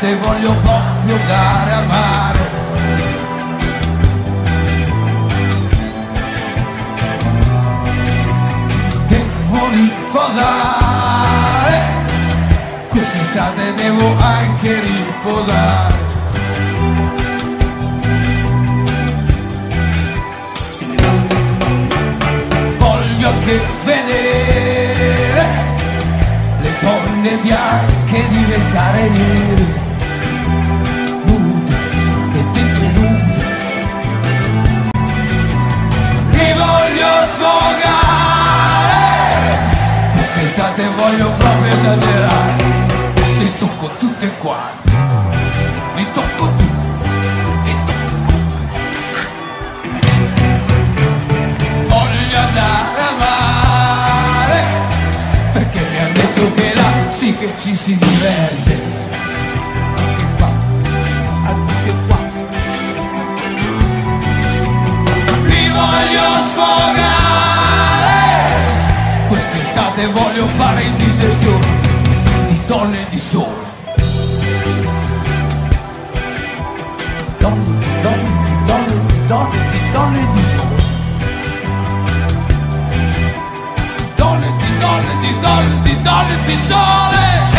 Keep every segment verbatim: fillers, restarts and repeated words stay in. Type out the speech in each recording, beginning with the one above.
quest'estate voglio proprio andare al mare. Devo riposare, quest'estate devo anche riposare. Voglio anche vedere le donne bianche diventare nere, nude e tinte nude. Mi voglio sfogare, quest'estate voglio proprio esagerare. Ti tocco tutte quante, mi tocco tu, mi tocco. Voglio andare al mare, perché mi hanno detto che là sì che ci si diverte. Anche qua, anche qua. Mi voglio sfogare, quest'estate voglio fare indigestione di donne di sole. Donne, donne, donne, donne, di donne di sole. Donne, di donne, di donne, di donne di sole.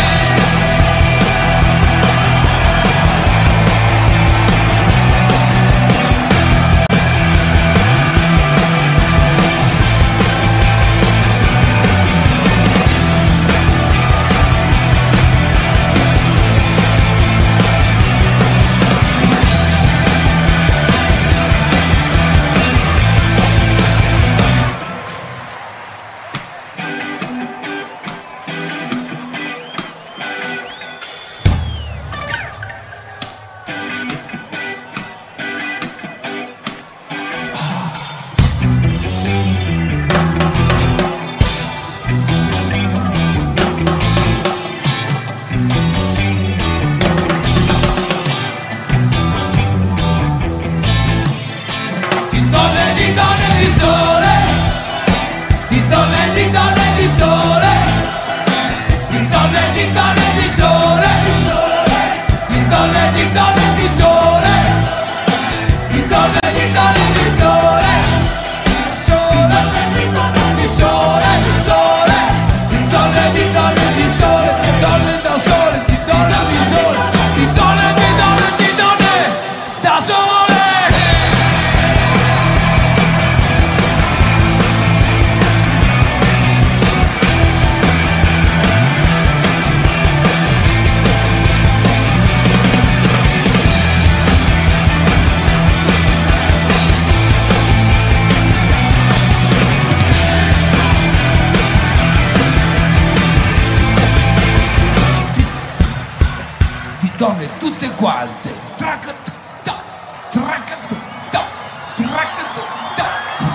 Donne tutte quante. Tracatutta, tracatutta, tracatutta.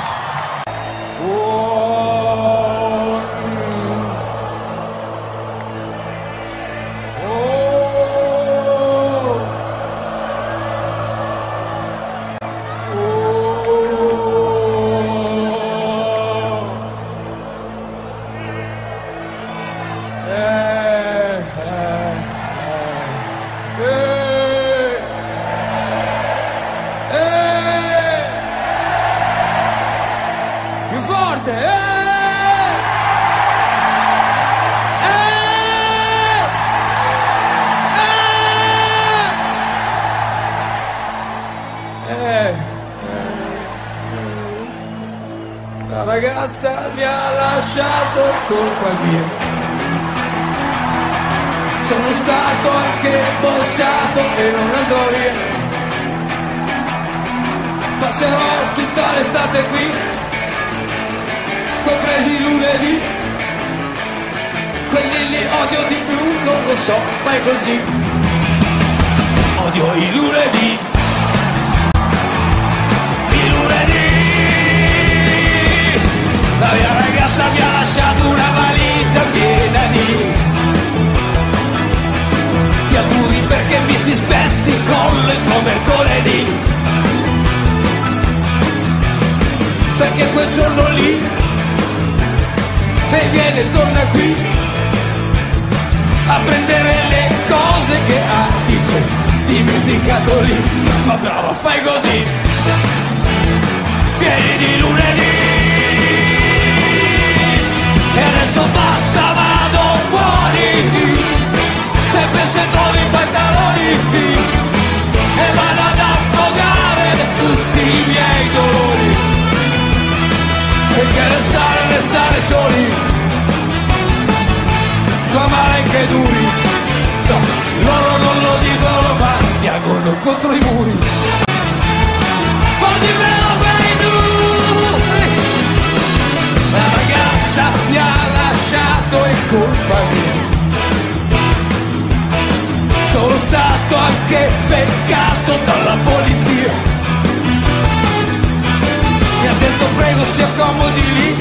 Oh, oh, oh. Eh, eh. Eh, eh, più forte, eh, eh, eh, eh, la ragazza mi ha lasciato colpa mia. Sono stato anche bocciato e non andrò via. Passerò tutta l'estate qui, compresi i lunedì. Quelli li odio di più, non lo so, ma è così. Odio i lunedì. I lunedì. La mia ragazza mi ha lasciato una valigia piena di ti auguri perché mi si spezzi il collo come mercoledì, perché quel giorno lì lei viene e torna qui a prendere le cose che hai ti sei dimenticato lì. Ma brava, fai così, vieni di lunedì. E adesso basta, vado fuori, sempre se trovi i pantaloni, e vado ad affogare tutti i miei dolori. Perché restare, restare soli fa male anche duri. No, loro non lo dicono ma piangono contro i muri. Porti meno quei duri. La ragazza mi ha lasciato, è colpa mia. Sono stato anche beccato dalla polizia. Mi ha detto prego si accomodi lì,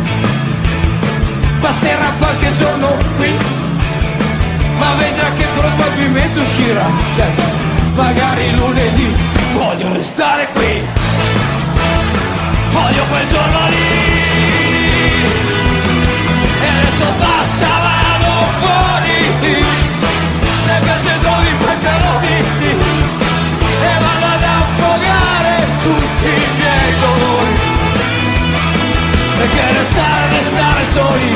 passerà qualche giorno qui, ma vedrà che probabilmente uscirà, cioè magari lunedì. Voglio restare qui, voglio quel giorno lì. E adesso basta, vado fuori, sempre se trovi i pantaloni, e vado ad affogare tutti i miei dolori. Perché restare, restare soli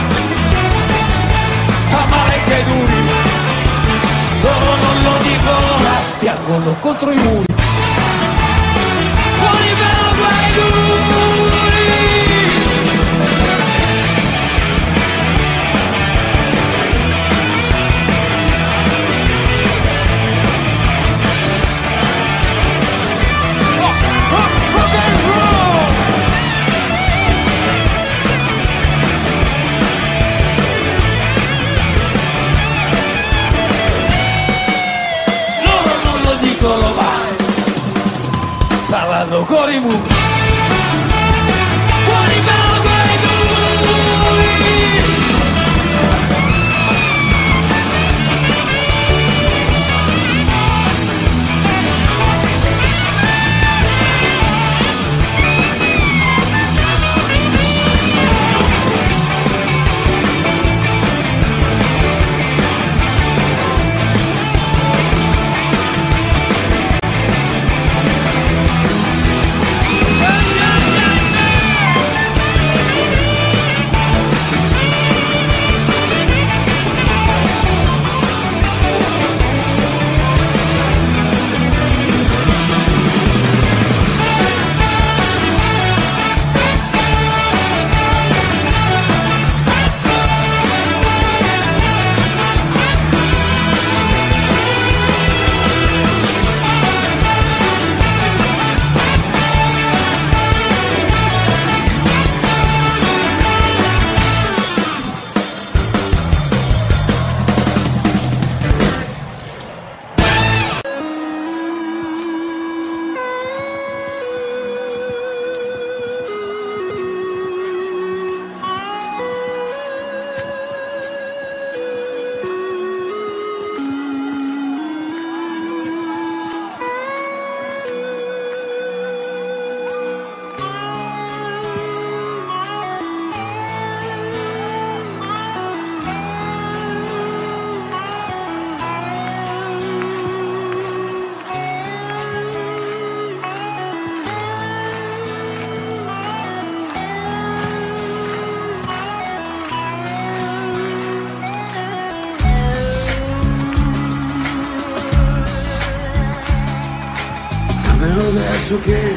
fa male che duri. Loro non lo dicono ma piangono contro i muri. Fuori meno quei duri. Parlando con i muri. Fuori meno quei muri. Adesso che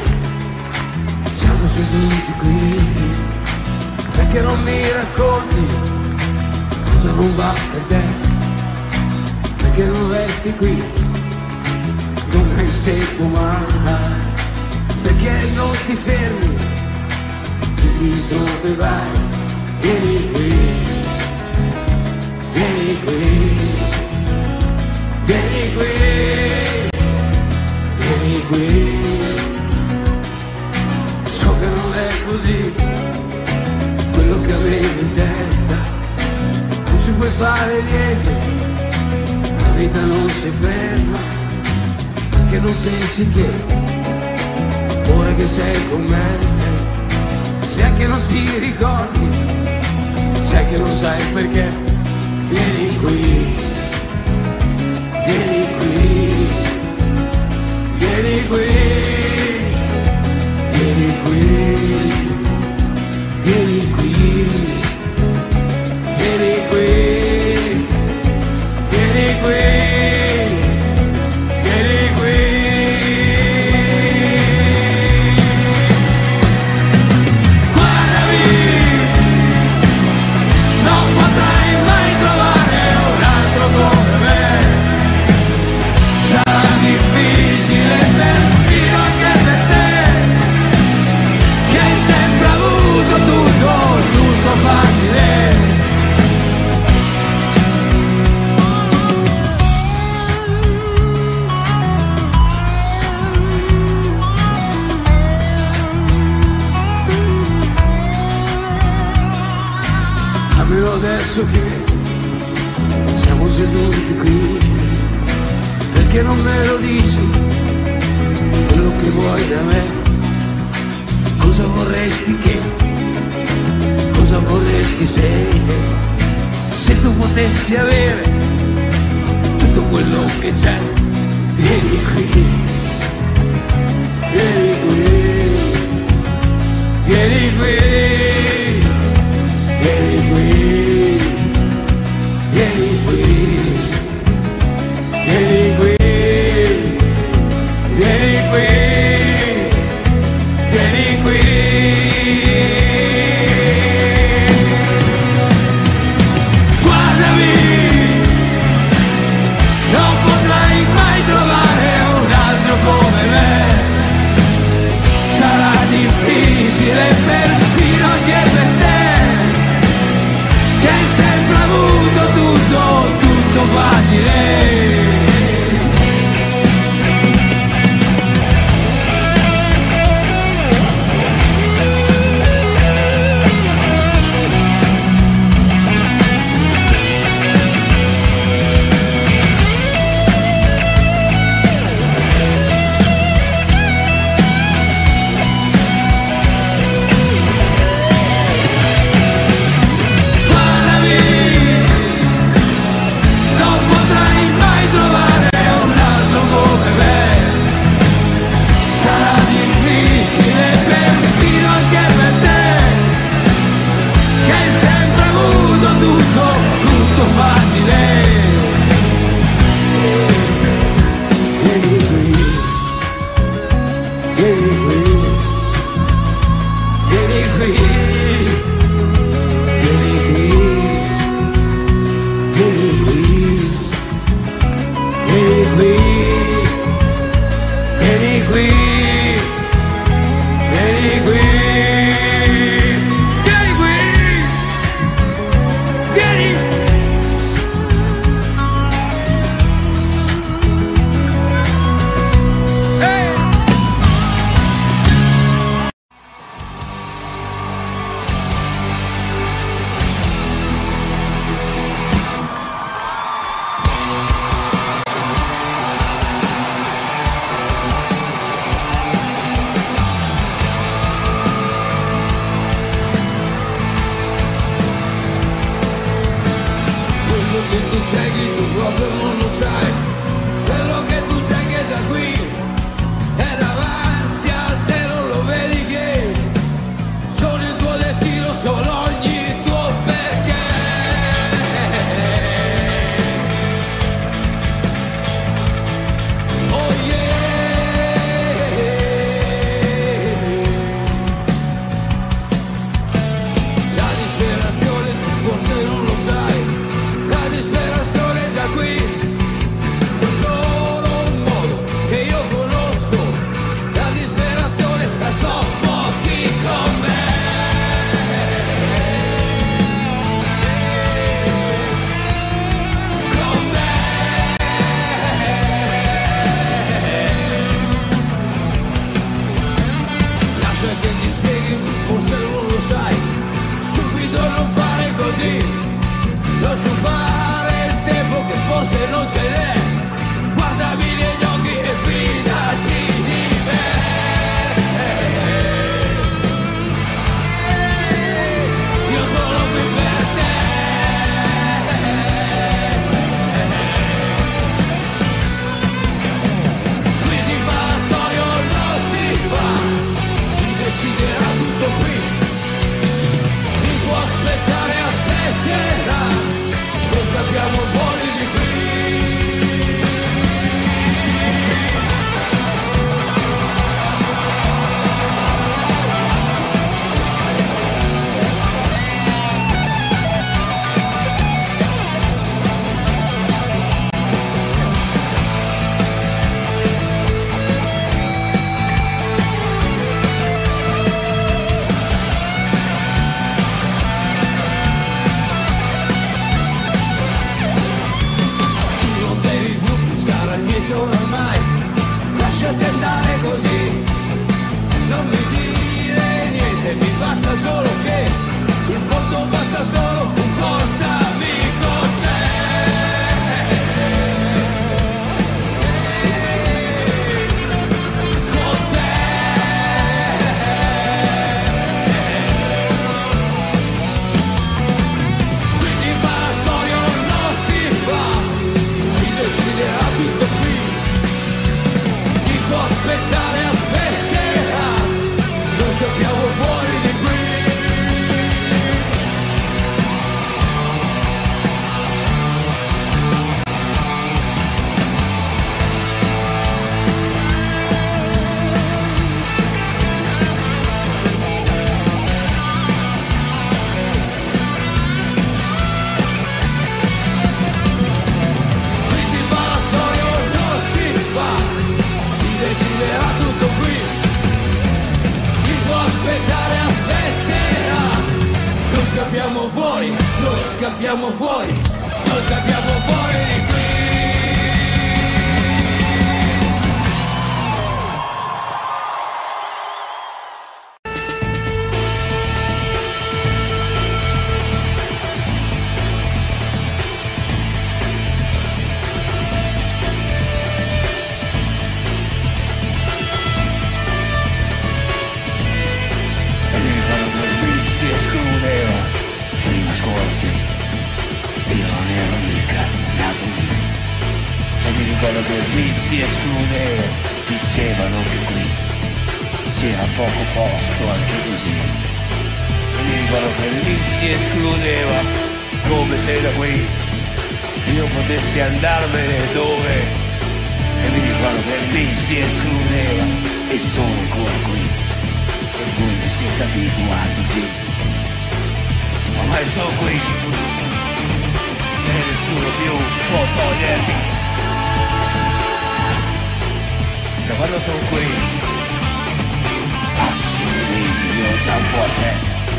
siamo seduti qui, perché non mi racconti cosa non va per te? Perché non resti qui, non hai tempo mai? Perché non ti fermi, di dove vai? Vieni qui, vieni qui, vieni qui, vieni qui. So che non è così quello che avevi in testa, non ci puoi fare niente, la vita non si ferma, perché non pensi che ora che sei con me, sai che non ti ricordi, sai che non sai perché, vieni qui, vieni qui, vieni qui, vieni qui, vieni qui, vieni qui, vieni qui, vieni qui. Guardami, non potrai mai trovare un altro come me. Sarà difficile perfino anche per te, che hai sempre avuto tutto, tutto facile. Almeno adesso che siamo seduti qui, perché non me lo dici quello che vuoi da me? Cosa vorresti che, cosa vorresti se, se tu potessi avere tutto quello che c'è? Vieni qui, vieni qui, vieni qui, vieni qui, vieni qui, vieni qui, vieni qui, vieni qui. Guardami, non potrai mai trovare un altro come me. Sarà difficile perfino anche per te, che hai sempre avuto tutto, tutto facile. scappiamo fuori, noi scappiamo fuori di qui. Quello che lì si escludeva, dicevano che qui c'era poco posto anche così. E mi ricordo che lì si escludeva, come se da qui io potessi andarmene dove. E mi ricordo che lì si escludeva, e sono ancora qui. E voi vi siete abituati, sì, ormai sono qui e nessuno più può togliermi. Da quando sono qui assomiglio già un po' a te.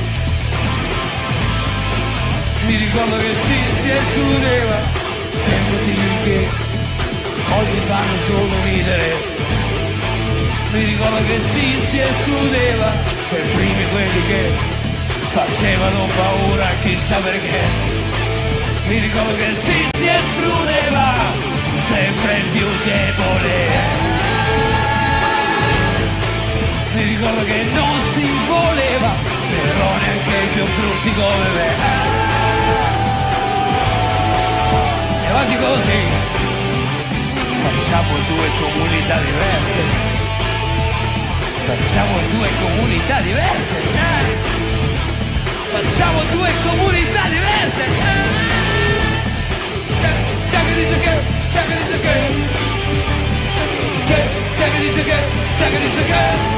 Mi ricordo che sì, si escludeva per motivi che oggi fanno solo ridere. Mi ricordo che sì, si escludeva per primi quelli che facevano paura chissà perché. Mi ricordo che sì, si escludeva sempre il più debole. Mi ricordo che non si voleva, però neanche i più brutti come me. E avanti così, facciamo due comunità diverse. Facciamo due comunità diverse. Facciamo due comunità diverse. C'è che dice che, c'è che dice che, c'è che dice che, c'è che dice che.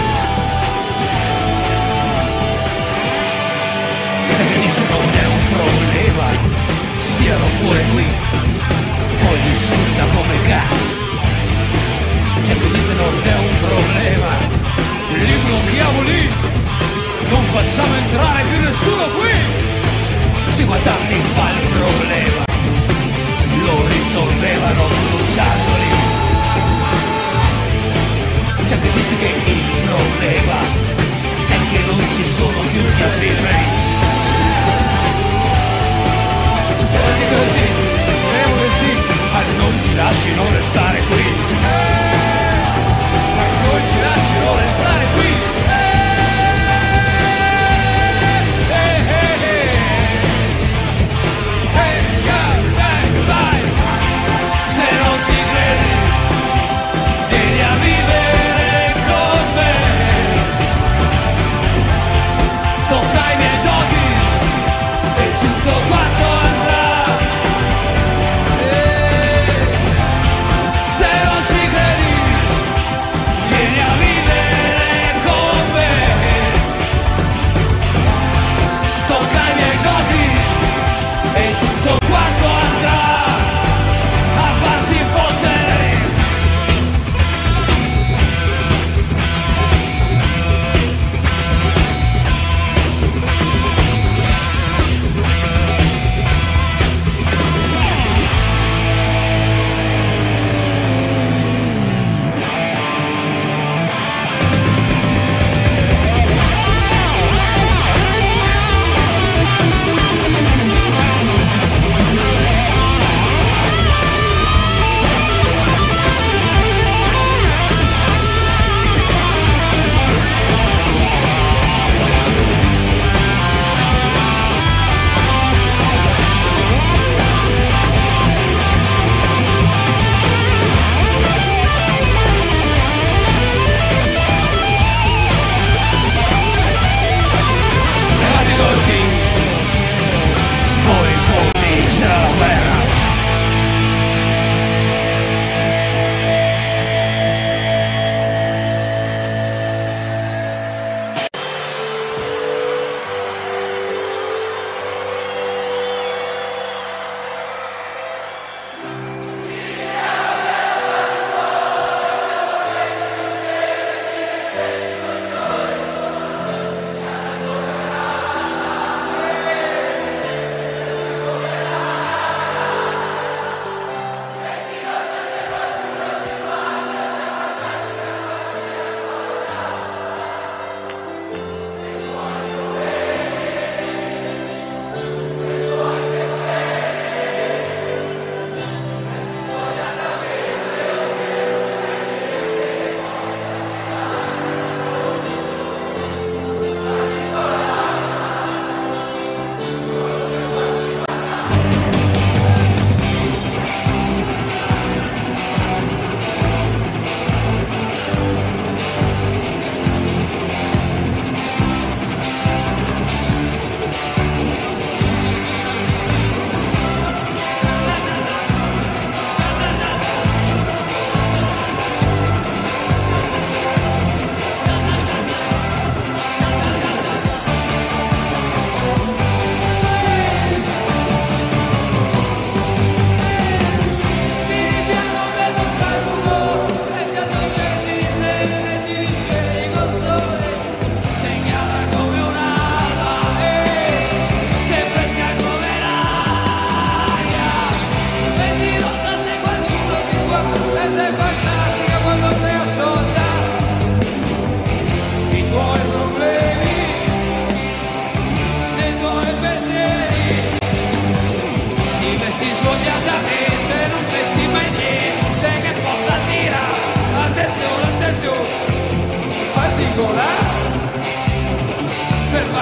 C'è che dice non è un problema, stiano pure qui, poi li insulta come cane. C'è che dice non è un problema, li blocchiamo lì, non facciamo entrare più nessuno qui. cinquanta anni fa il problema lo risolvevano bruciandoli. C'è che dice che il problema è che non ci sono più fiamme liberi. Così così, speriamo che sì, ma non ci lasciano restare qui. Ma non ci lasciano restare qui. Se non ci credi, vieni a vivere con me. Tocca ai miei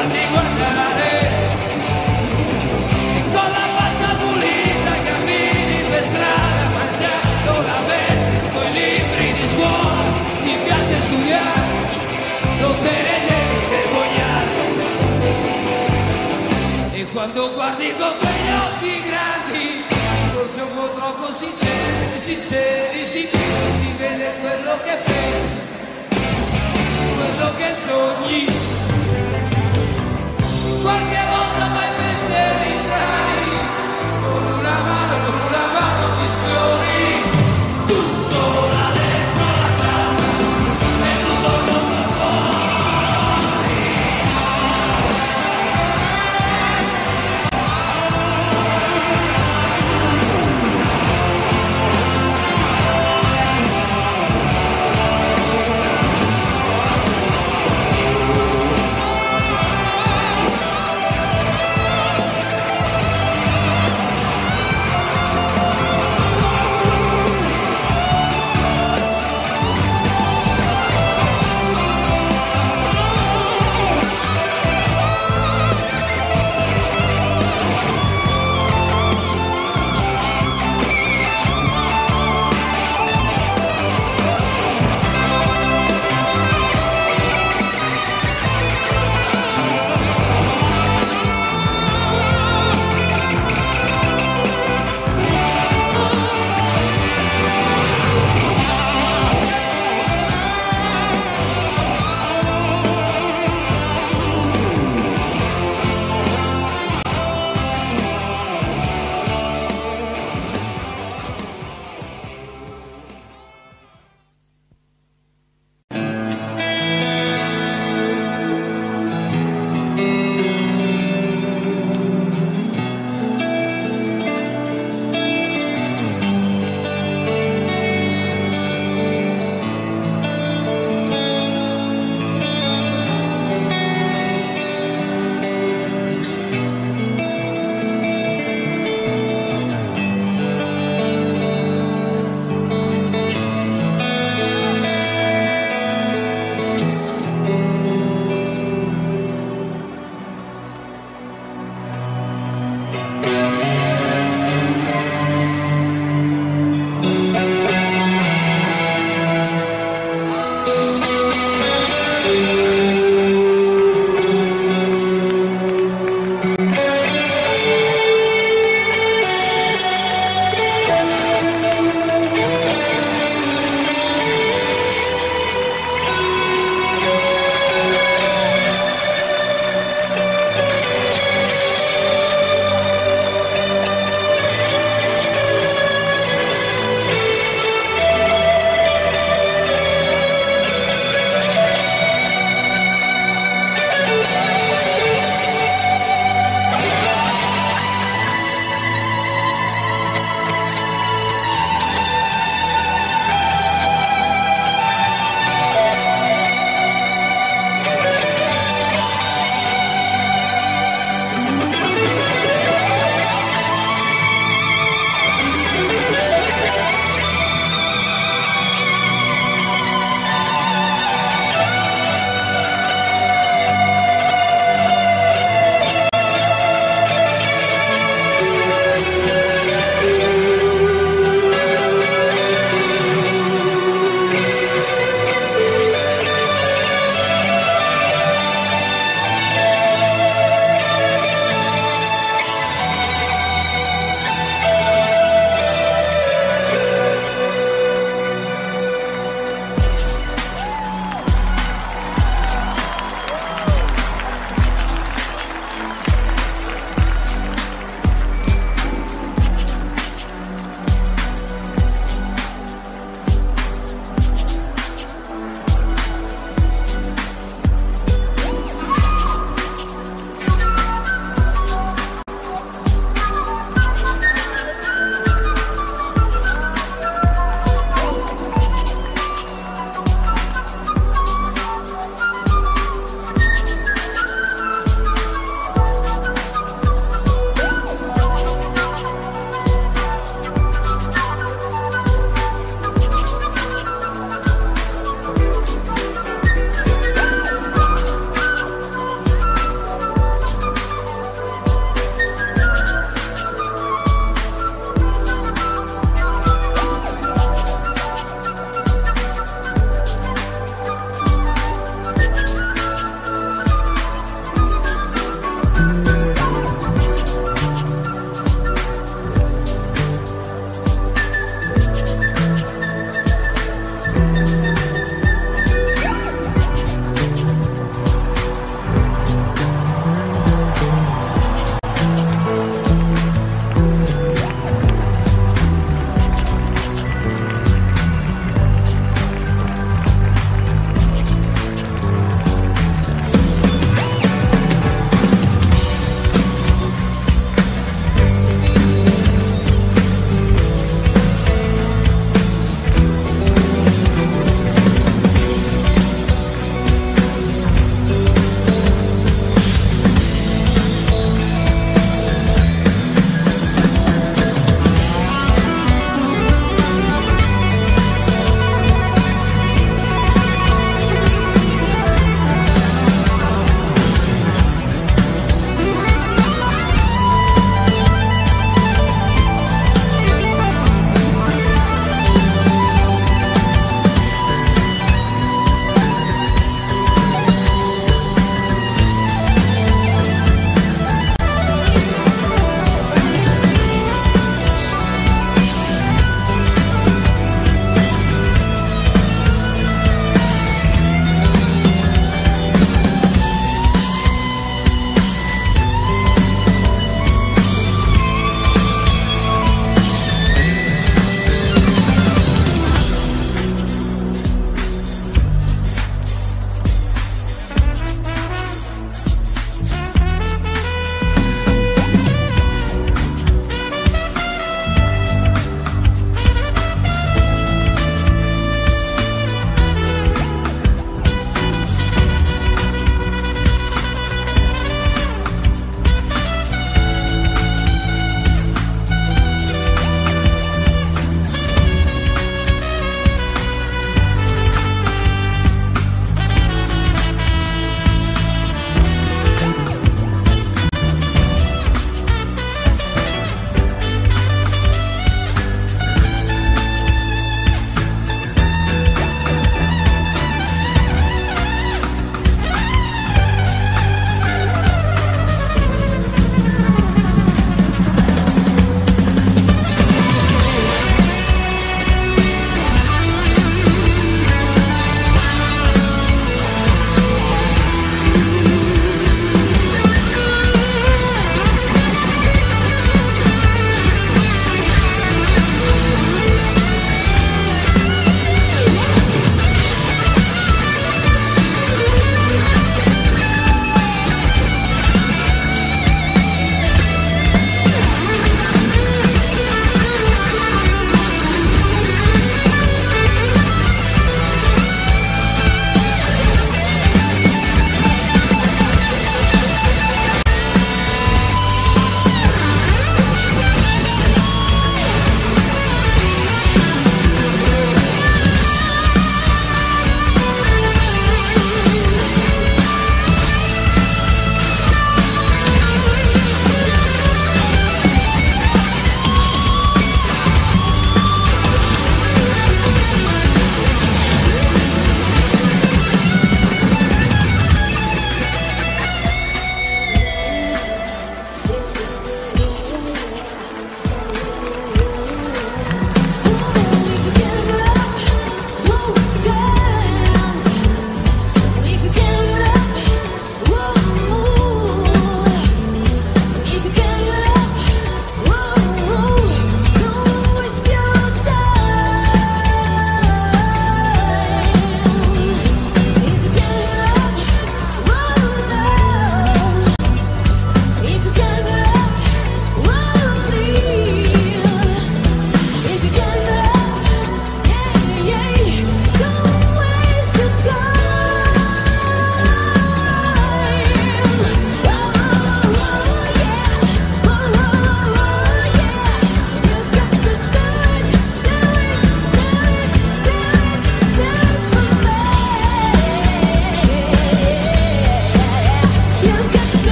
farti guardare e con la faccia pulita cammini per strada mangiando la verde coi libri di scuola, ti piace studiare, non te ne devi vergognare. E quando guardi con quegli occhi grandi, forse un po' troppo sinceri, sinceri, sicuri, si vede quello che pensi, quello che sogni. Qualche volta fai pensieri strani, con una mano, con una mano ti sfiori, tu sola dentro la stanza e non torno più fuori.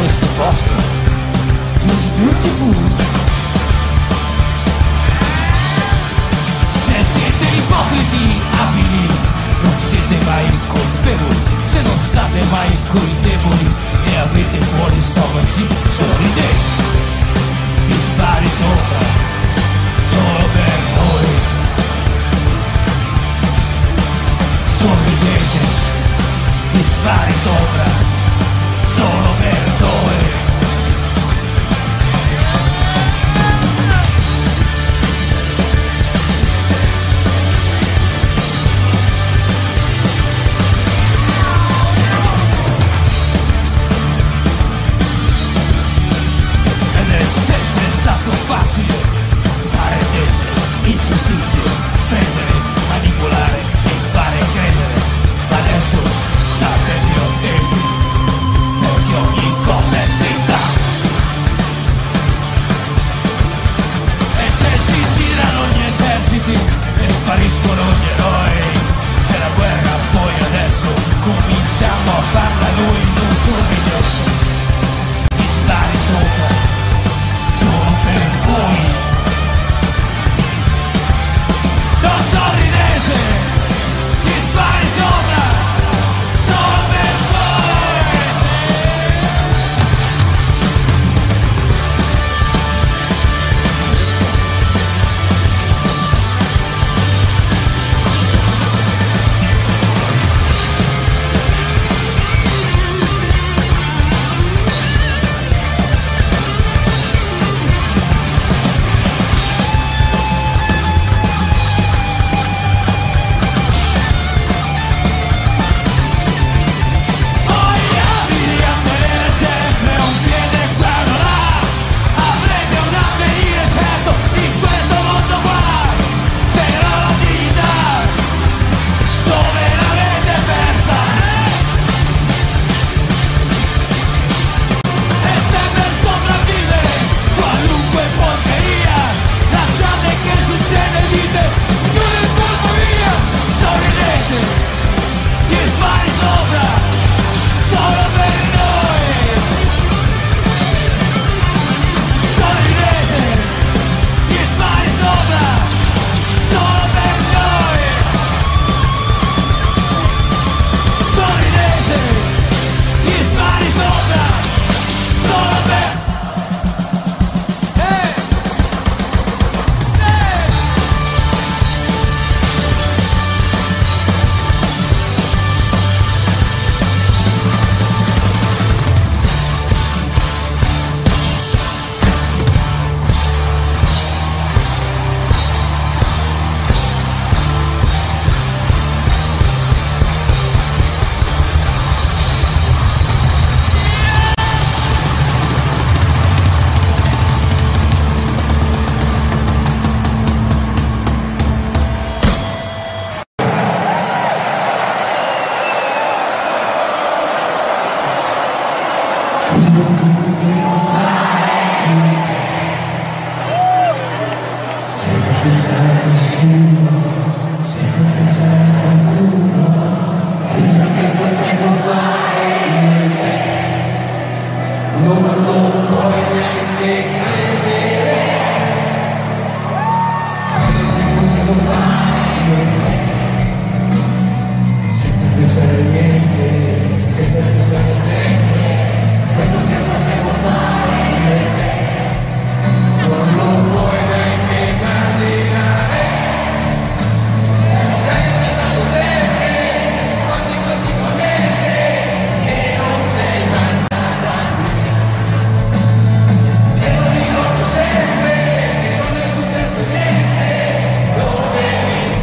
questo posto is beautiful. Se siete ipocriti abili, non siete mai colpevoli. Se non state mai coi deboli e avete buoni stomaci, sorridete, vi spari sopra, solo per voi. Sorridete, vi spari sopra, solo per noi. Facile fare delle ingiustizie, prendere, manipolare e fare credere. Adesso state più attenti, perché ogni cosa è scritta. E se si girano gli eserciti e spariscono gli eroi, se la guerra poi adesso cominciamo a farla noi in un solo biglietto, ti spari sopra solo per voi. Non sorridete, gli spari sopra, solo per voi.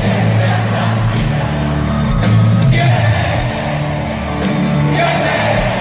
Yeah!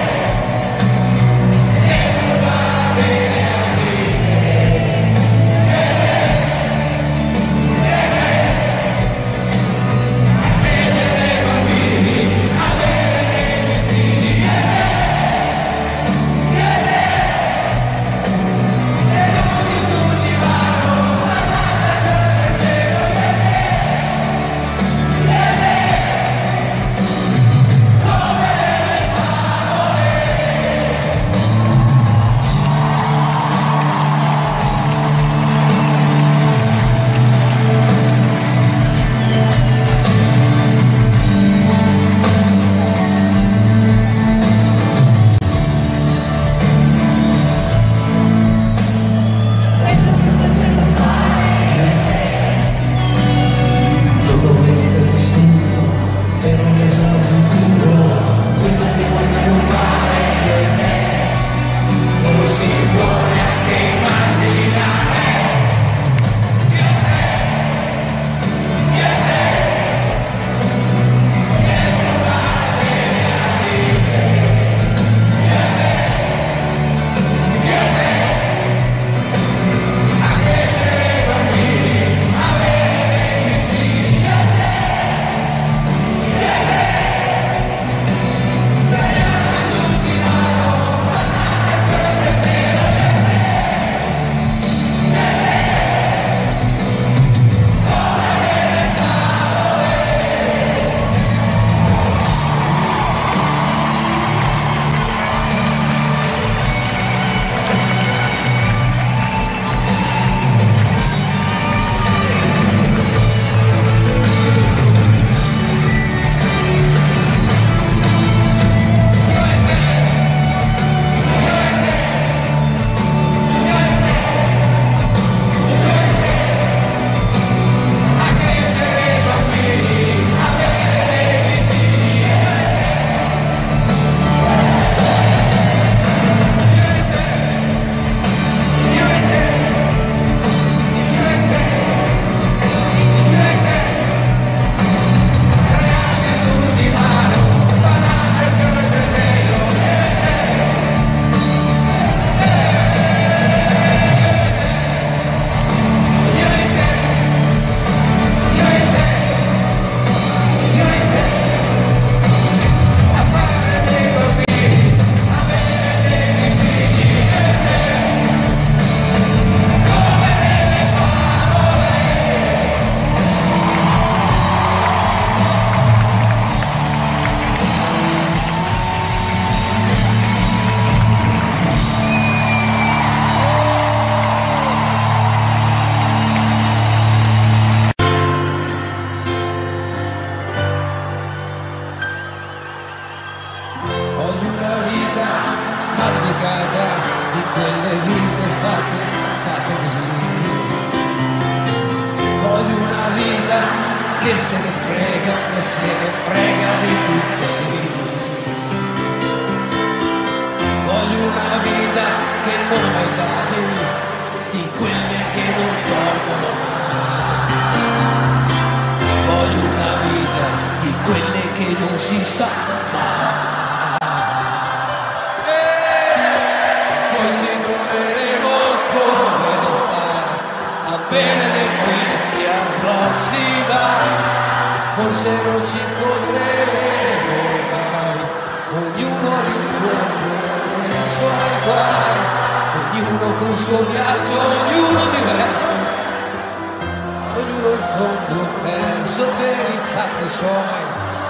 quelle vite fatte, fatte così. Voglio una vita che se ne frega e se ne frega di tutto, sì. Voglio una vita che non ha mai tardi, di quelle che non dormono mai. Voglio una vita di quelle che non si sa mai. E poi ci troveremo come restare a bere del whisky a Roxy Bar. Forse non ci incontreremo mai, ognuno rincorre i suoi guai, ognuno col suo viaggio, ognuno diverso, ognuno in fondo perso per i fatti suoi.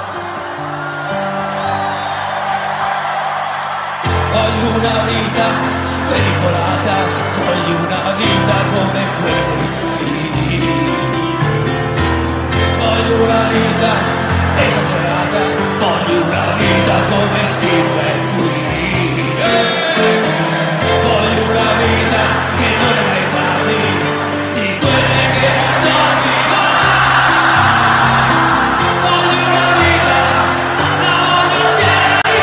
Voglio una vita spericolata, voglio una vita come quella dei film. Voglio una vita esagerata, voglio una vita come Steve McQueen. Voglio una vita che non è mai tardi, di quelle che non dormi mai. Voglio una vita, la voglio piena di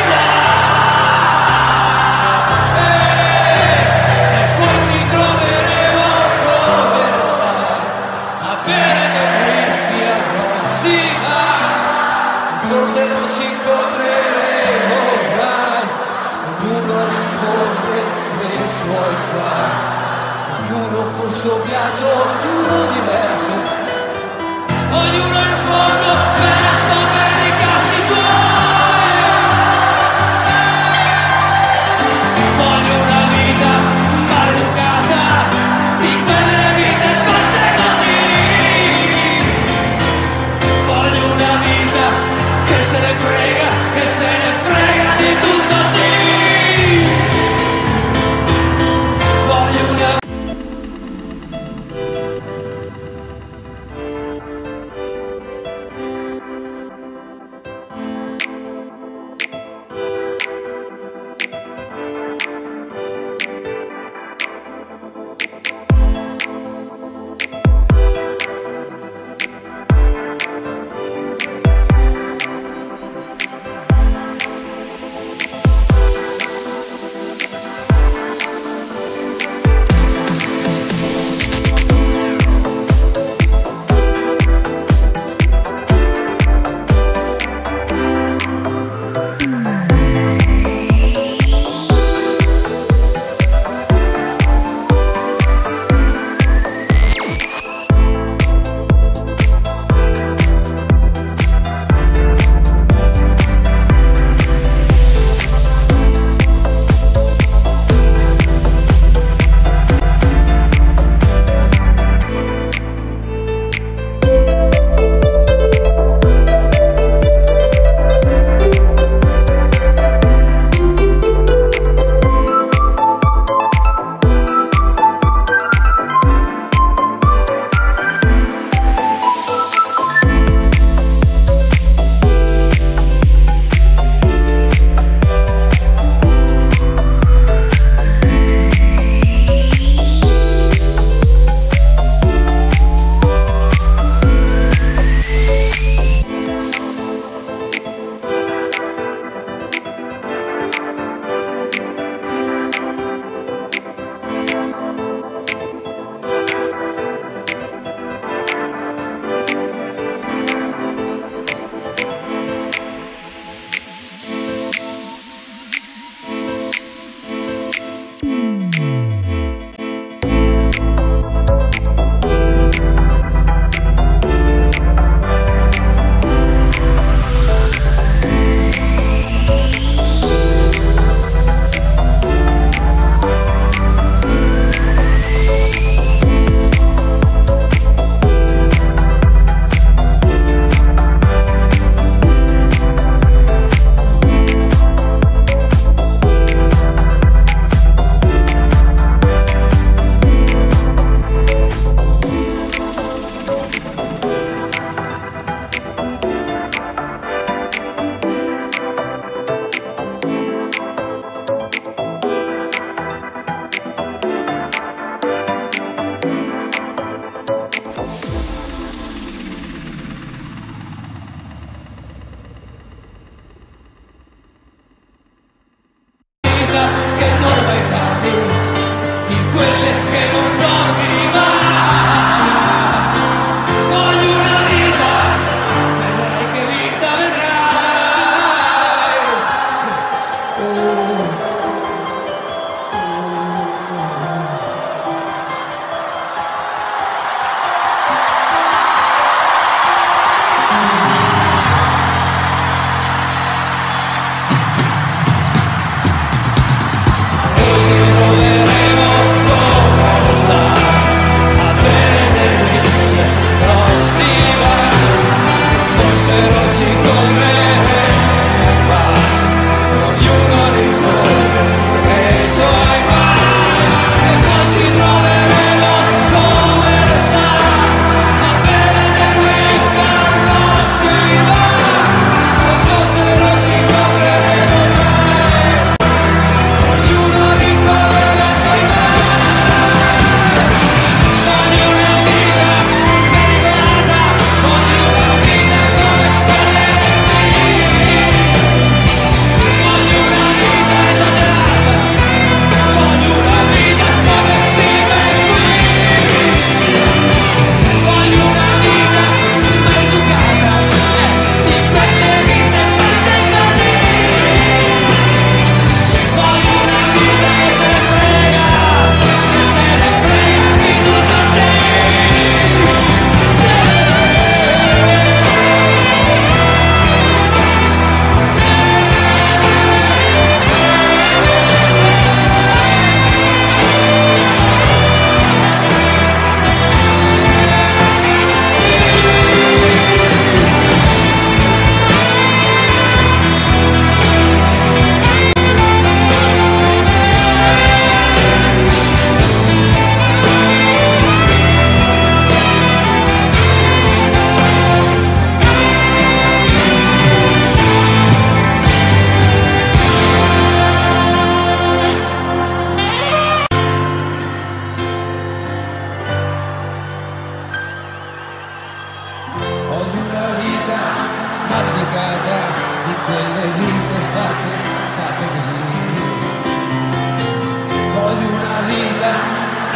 guai. E poi ci troveremo come restare a bere del whisky a Roxy Bar. Forse non ci incontreremo mai, ognuno rincorre i suoi guai, ognuno col suo viaggio, ognuno diverso, ognuno in fondo perso per i cazzi suoi. Voglio una vita maleducata, di quelle vite fatte così. Voglio una vita che se ne frega, che se ne frega di tutto, sì. Voglio una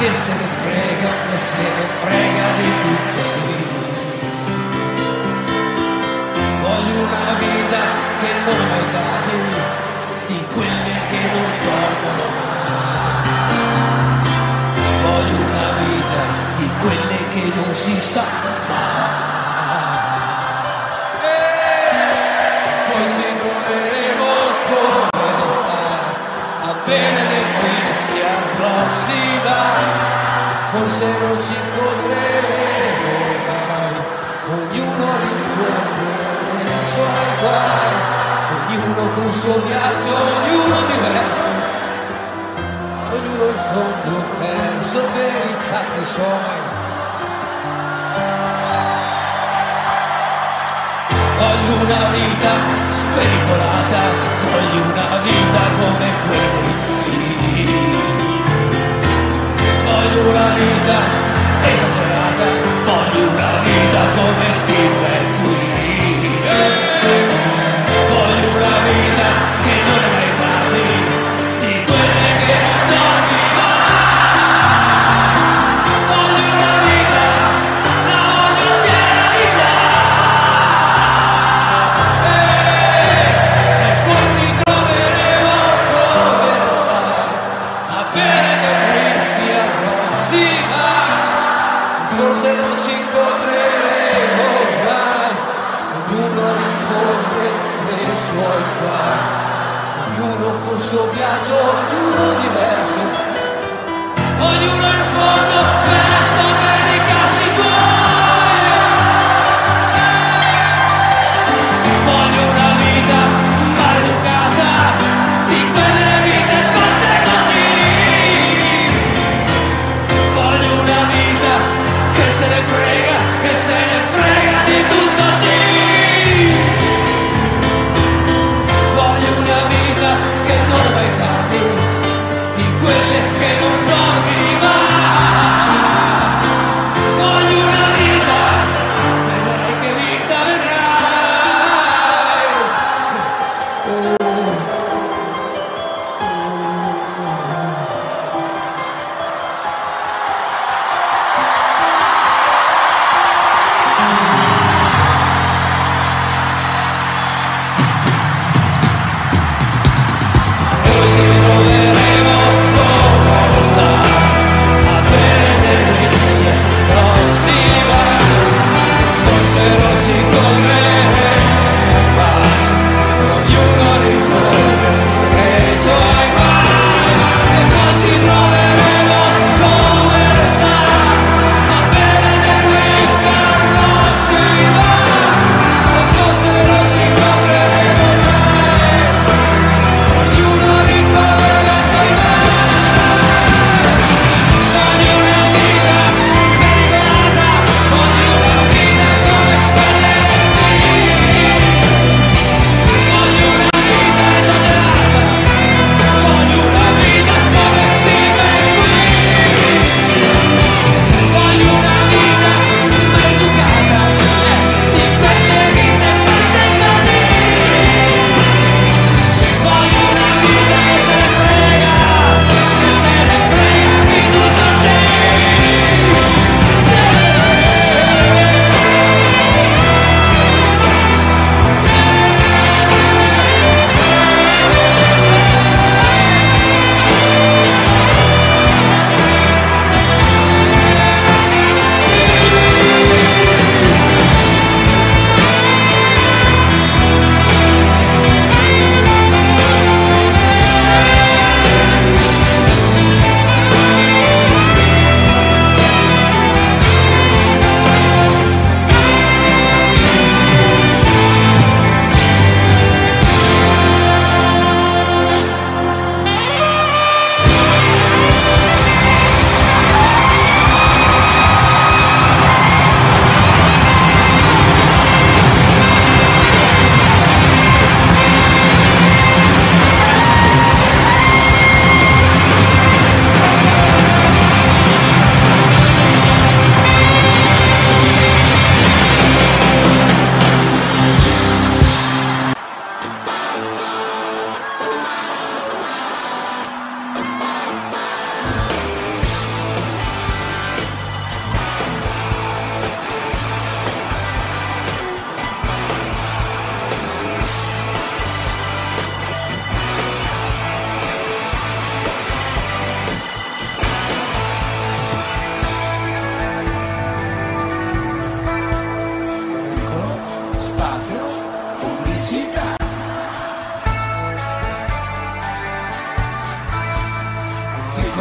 che se ne frega e se ne frega di tutto, sì. Voglio una vita che non ho mai dati, di quelle che non dormono mai. Voglio una vita di quelle che non si sa mai. E poi ci troveremo come stare a bere del whisky a Roxy Bar. Forse non ci incontreremo mai, ognuno rincorre nei suoi guai, ognuno col suo viaggio, ognuno diverso, ognuno in fondo perso per i fatti suoi. Voglio una vita spericolata, voglio una vita come quella dei film. Voglio una vita esagerata, voglio una vita come Steve McQueen. Voglio una vita che non è mai tardi, di quelle che non dormi mai. Voglio una vita, la voglio piena di cuore. E poi ci troveremo come restare a bere del whisky a Roxy Bar. Forse non ci incontreremo mai, ognuno rincorre nei suoi guai, ognuno col suo viaggio, ognuno diverso, ognuno in fondo perso per i cazzi suoi. Voglio una vita maleducata, di quelle vite fatte così. Voglio una vita che se ne frega, che se ne frega di tutto, sì. Voglio una vita che non ho mai tardi, di quelle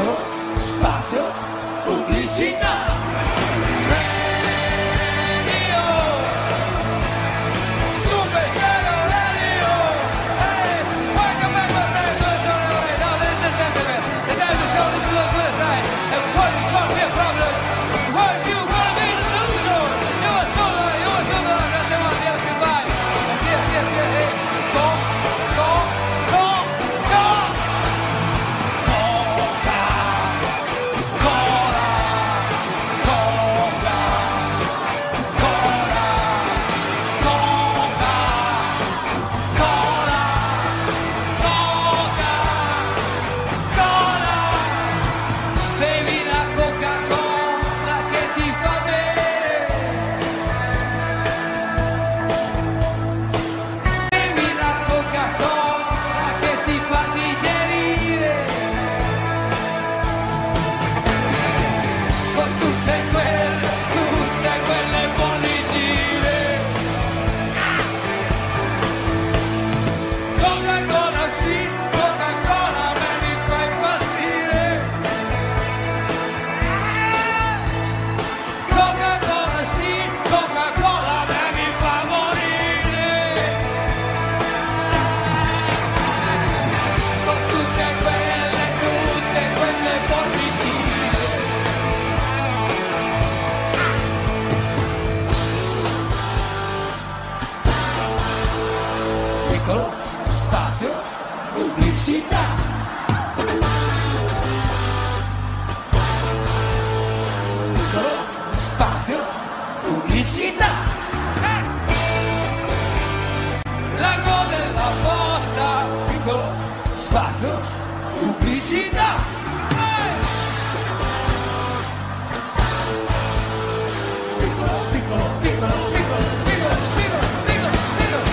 piccolo spazio pubblicità. Spazio pubblicità. Piccolo spazio pubblicità. Eh. Lago della posta. Piccolo spazio pubblicità. Eh. Piccolo, piccolo, piccolo, piccolo, piccolo, piccolo, piccolo, piccolo.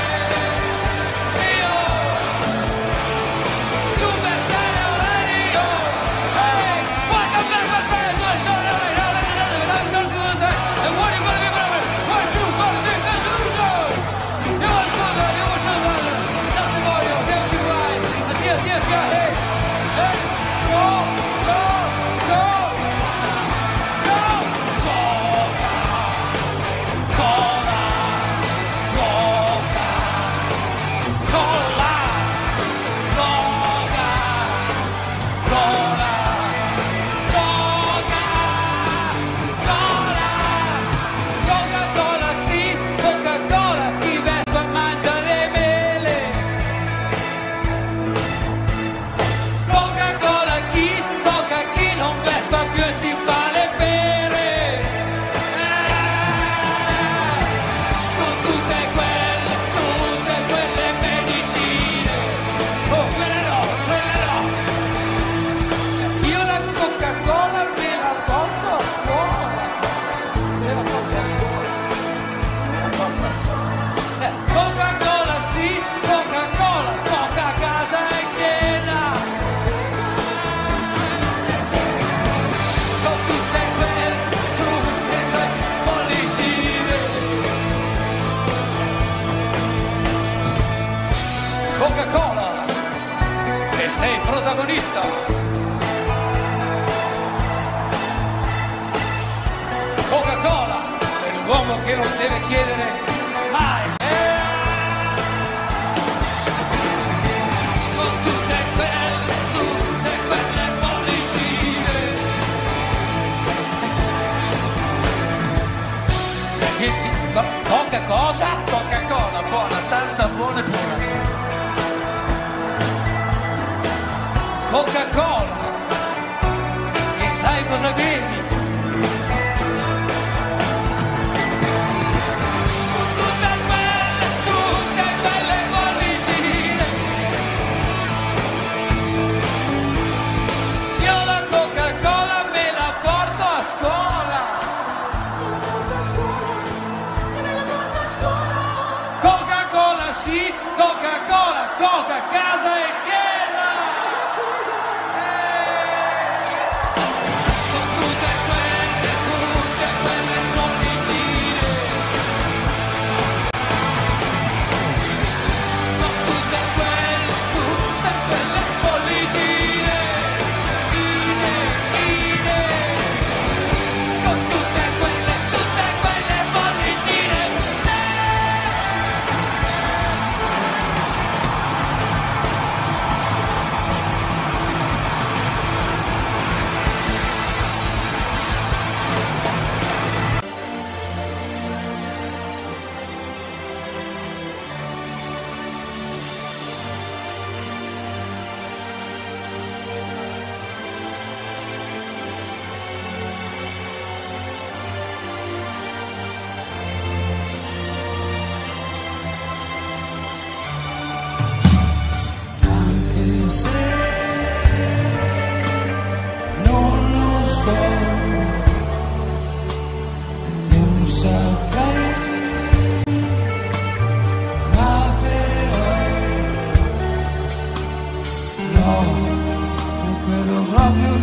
Coca-Cola, e sei protagonista. Coca-Cola è l'uomo che non deve chiedere mai. Eh? Con tutte quelle, tutte quelle bollicine. Coca cosa? Coca-Cola, buona, tanta buona e buona. Coca-Cola, e sai cosa bevi?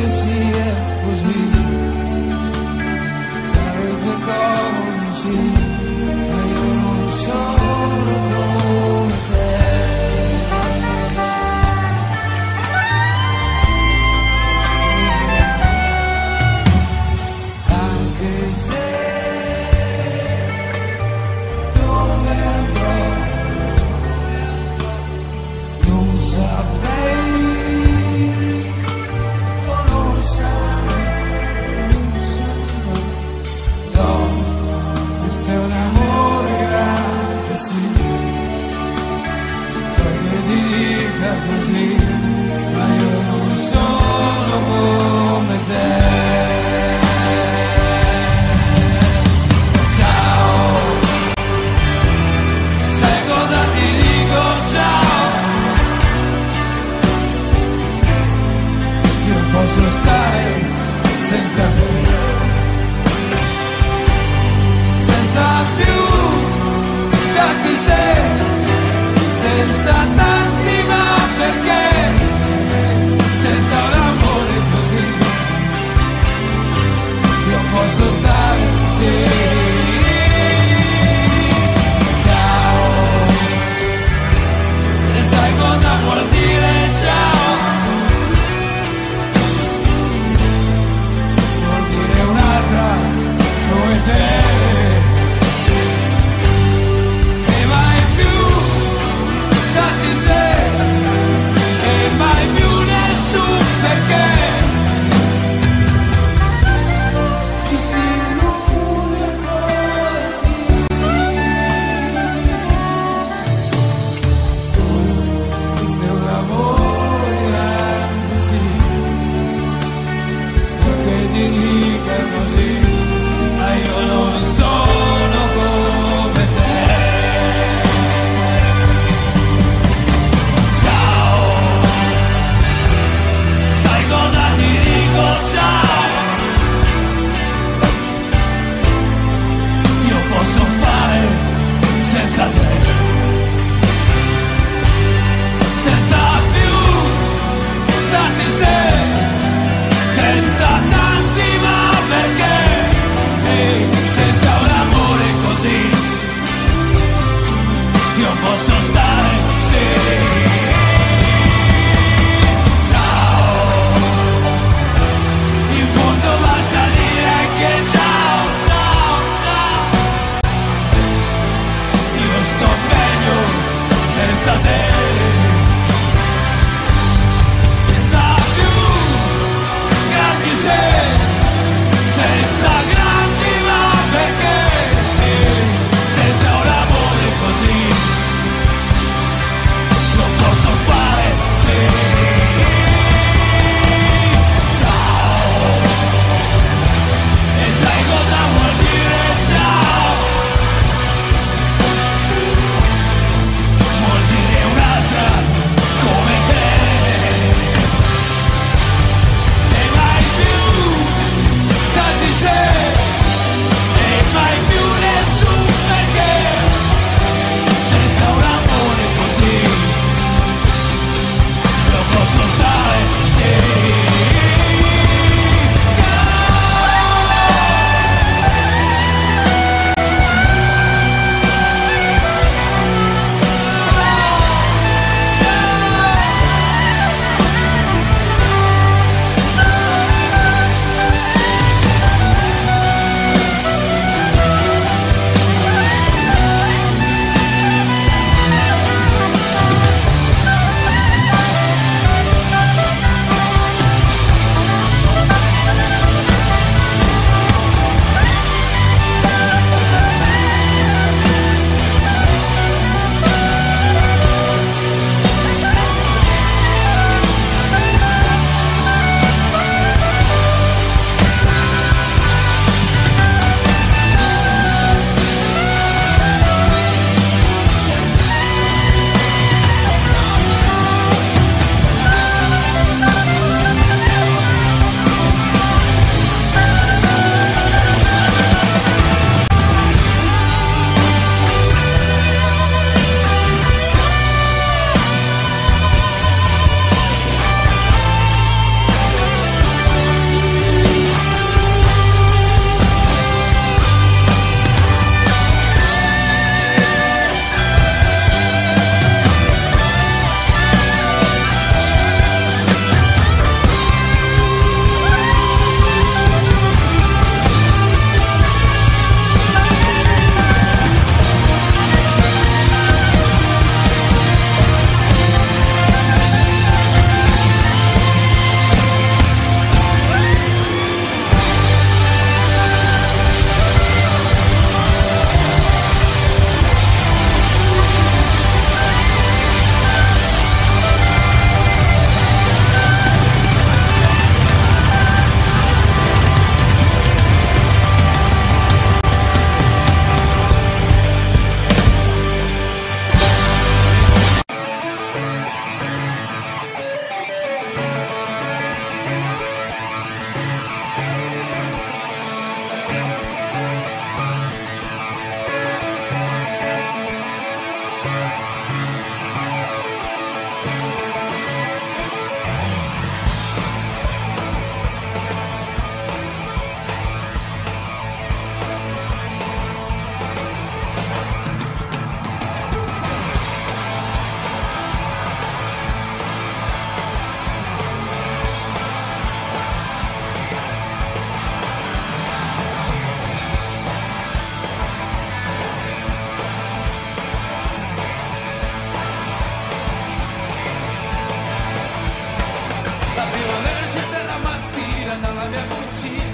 che sia così, sarebbe così, ma io non sono come te. Anche se dove andrò non saprei, o non sai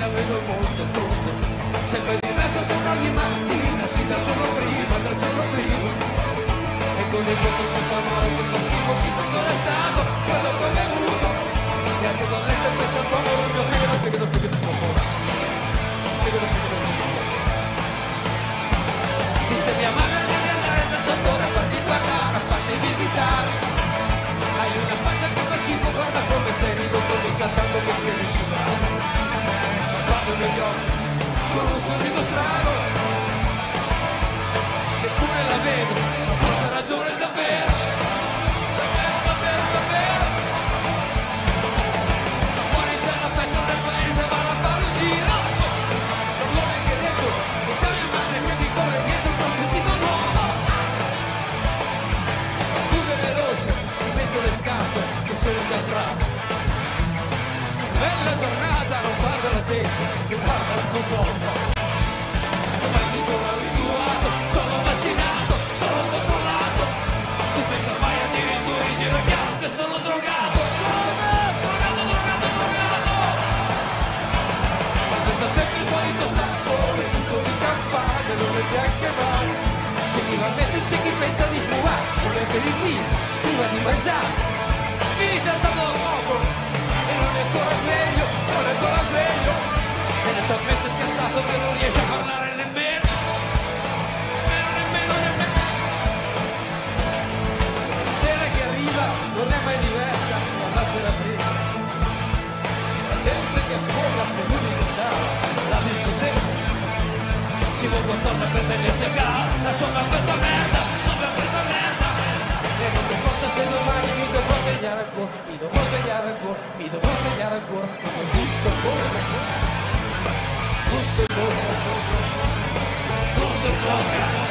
la vedo molto tondo, sempre diverso sembra ogni mattina, sì dal giorno prima, dal giorno prima. E con il voto questo amore che fa schifo, chissà cosa è stato, quello che è venuto. Mi alzo dal letto e penso al tuo amore, il mio figlio, figlio, figlio di scopo. Figlio, figlio, figlio. Dice mia madre devi andare dal dottore a farti guardare, a farti visitare. Hai una faccia che fa schifo, guarda come sei ridotto, mi sa tanto che ti devi scivolare. Ma guardo negli occhi con un sorriso strano, eppure la vedo, ma forse ha ragione davvero. Davvero, davvero, davvero. Ma fuori c'è la festa del paese, va a fare un giro. L'uomo che detto, e c'è mia madre che mi corre dietro con un vestito nuovo. Ma tu che veloce, mi metto le scarpe, che sono già strade. Bella giornata, non guarda la gente, che guarda sconvolta. Ormai ci sono abituato, sono vaccinato, sono controllato. Si pensa mai addirittura in giro è chiaro che sono drogato. Drogato, drogato, drogato. Ma pensa sempre il solito sapore, gusto di campane, non le bianche mani. C'è chi va messo e c'è chi pensa di fumare, non è per il vino, prima di mangiare. Finisce stato poco. E non è ancora sveglio, non è ancora sveglio. Ed è talmente scassato che non riesce a parlare nemmeno. Nemmeno, nemmeno, nemmeno. La sera che arriva non è mai diversa dalla sera prima. La gente che affolla con l'unica sala, la discoteca. Ci vuole qualcosa per tenersi a gara. Da sopra questa merda, sopra questa merda. E non mi importa se domani mi dovrò svegliare ancora, mi dovrò svegliare ancora, mi dovrò svegliare ancora, come gusto cosa, gusto cosa, gusto cosa.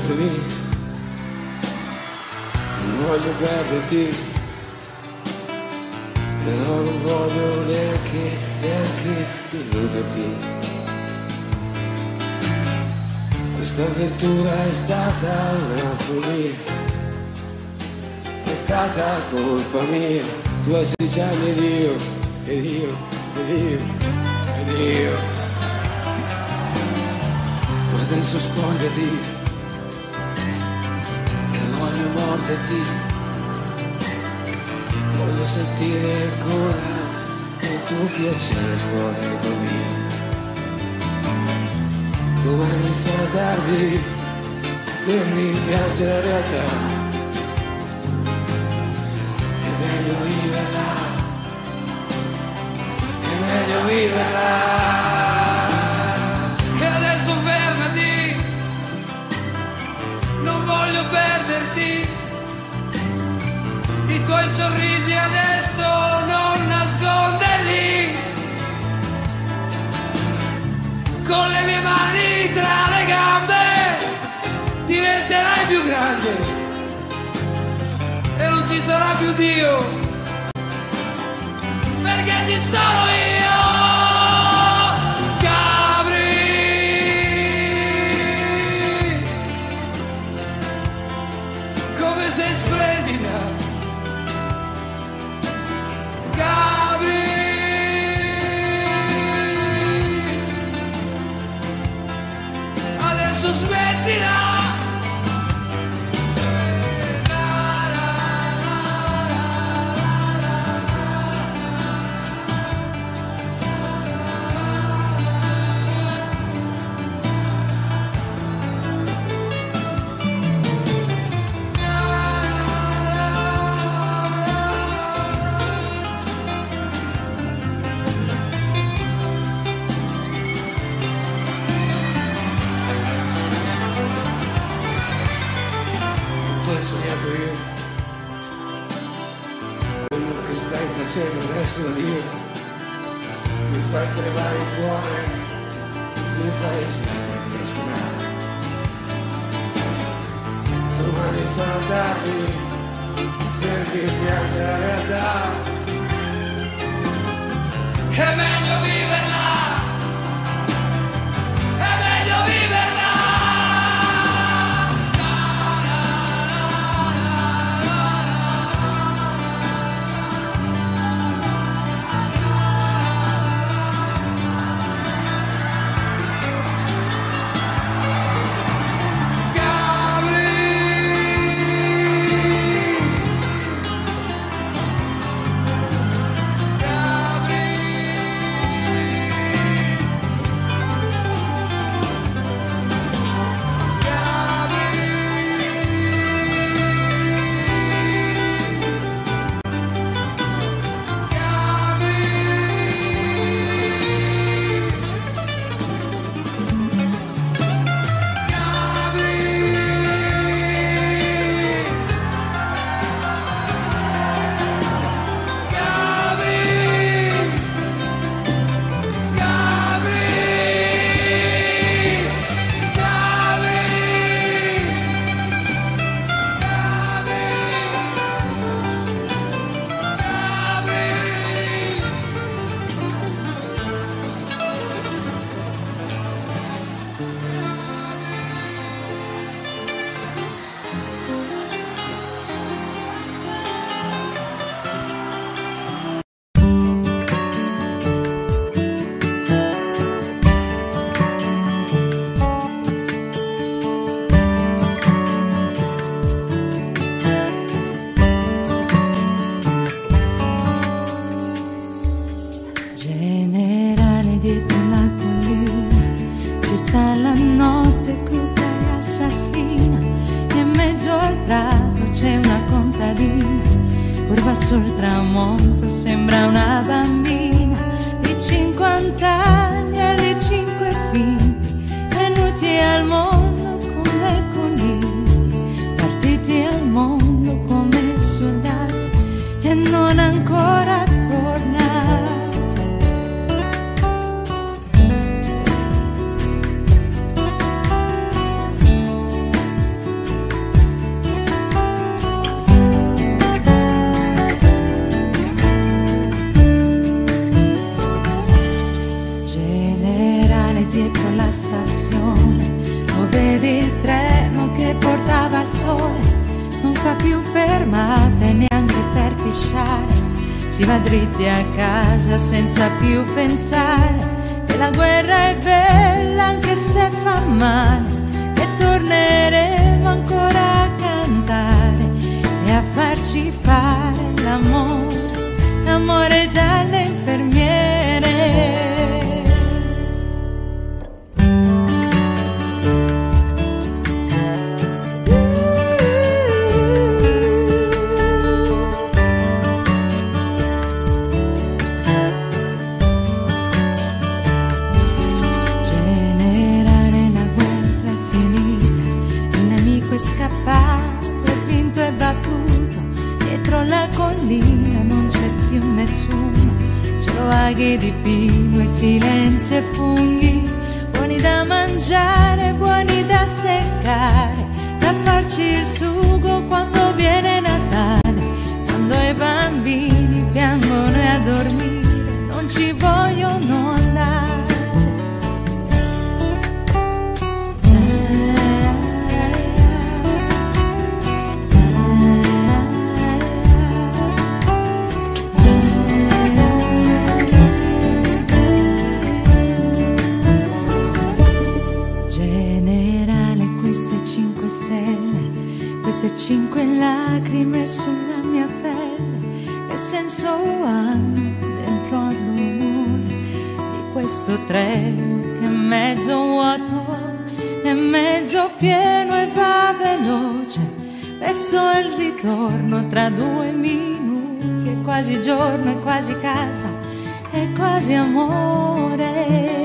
ascoltami, non voglio perderti, però non voglio neanche, neanche illuderti. Questa avventura è stata una follia, è stata colpa mia. Tu hai sedici anni ed io, ed io, ed io, ed io. Ma adesso spogliati, che voglio morderti, voglio sentire ancora il tuo piacere scuotere col mio. Domani sarà tardi per rimpiangere la realtà, è meglio viverla, è meglio viverla. E adesso fermati, non voglio perderti, i tuoi sorrisi adesso non nasconderli, con le mie mani tra le gambe diventerai più grande e non ci sarà più Dio, perché ci sono io, Gabri. Come sei splendida, Gabri. Smettila, adesso da Dio mi fai tremare il cuore, mi fai smettere di respirare. Domani sarà tardi per rimpiangere la realtà, è meglio viverla, è meglio viverla. Sul tramonto sembra una bambina di cinquanta anni alle cinque figli, venuti al mondo come conigli, partiti al mondo come soldati e non ancora tornati. sole non fa più fermate neanche per pisciare, si va dritti a casa senza più pensare che la guerra è bella anche se fa male, che torneremo ancora a cantare e a farci fare l'amore, l'amore dalle infermiere. La collina non c'è più nessuno, solo aghi di pino e silenzio e funghi, buoni da mangiare, buoni da seccare, da farci il sugo quando viene Natale, quando i bambini piangono e a dormire non ci vogliono andare. Queste cinque lacrime sulla mia pelle, che senso hanno dentro all'umore di questo treno che è mezzo vuoto e mezzo pieno e va veloce verso il ritorno tra due minuti, è quasi giorno, è quasi casa, è quasi amore.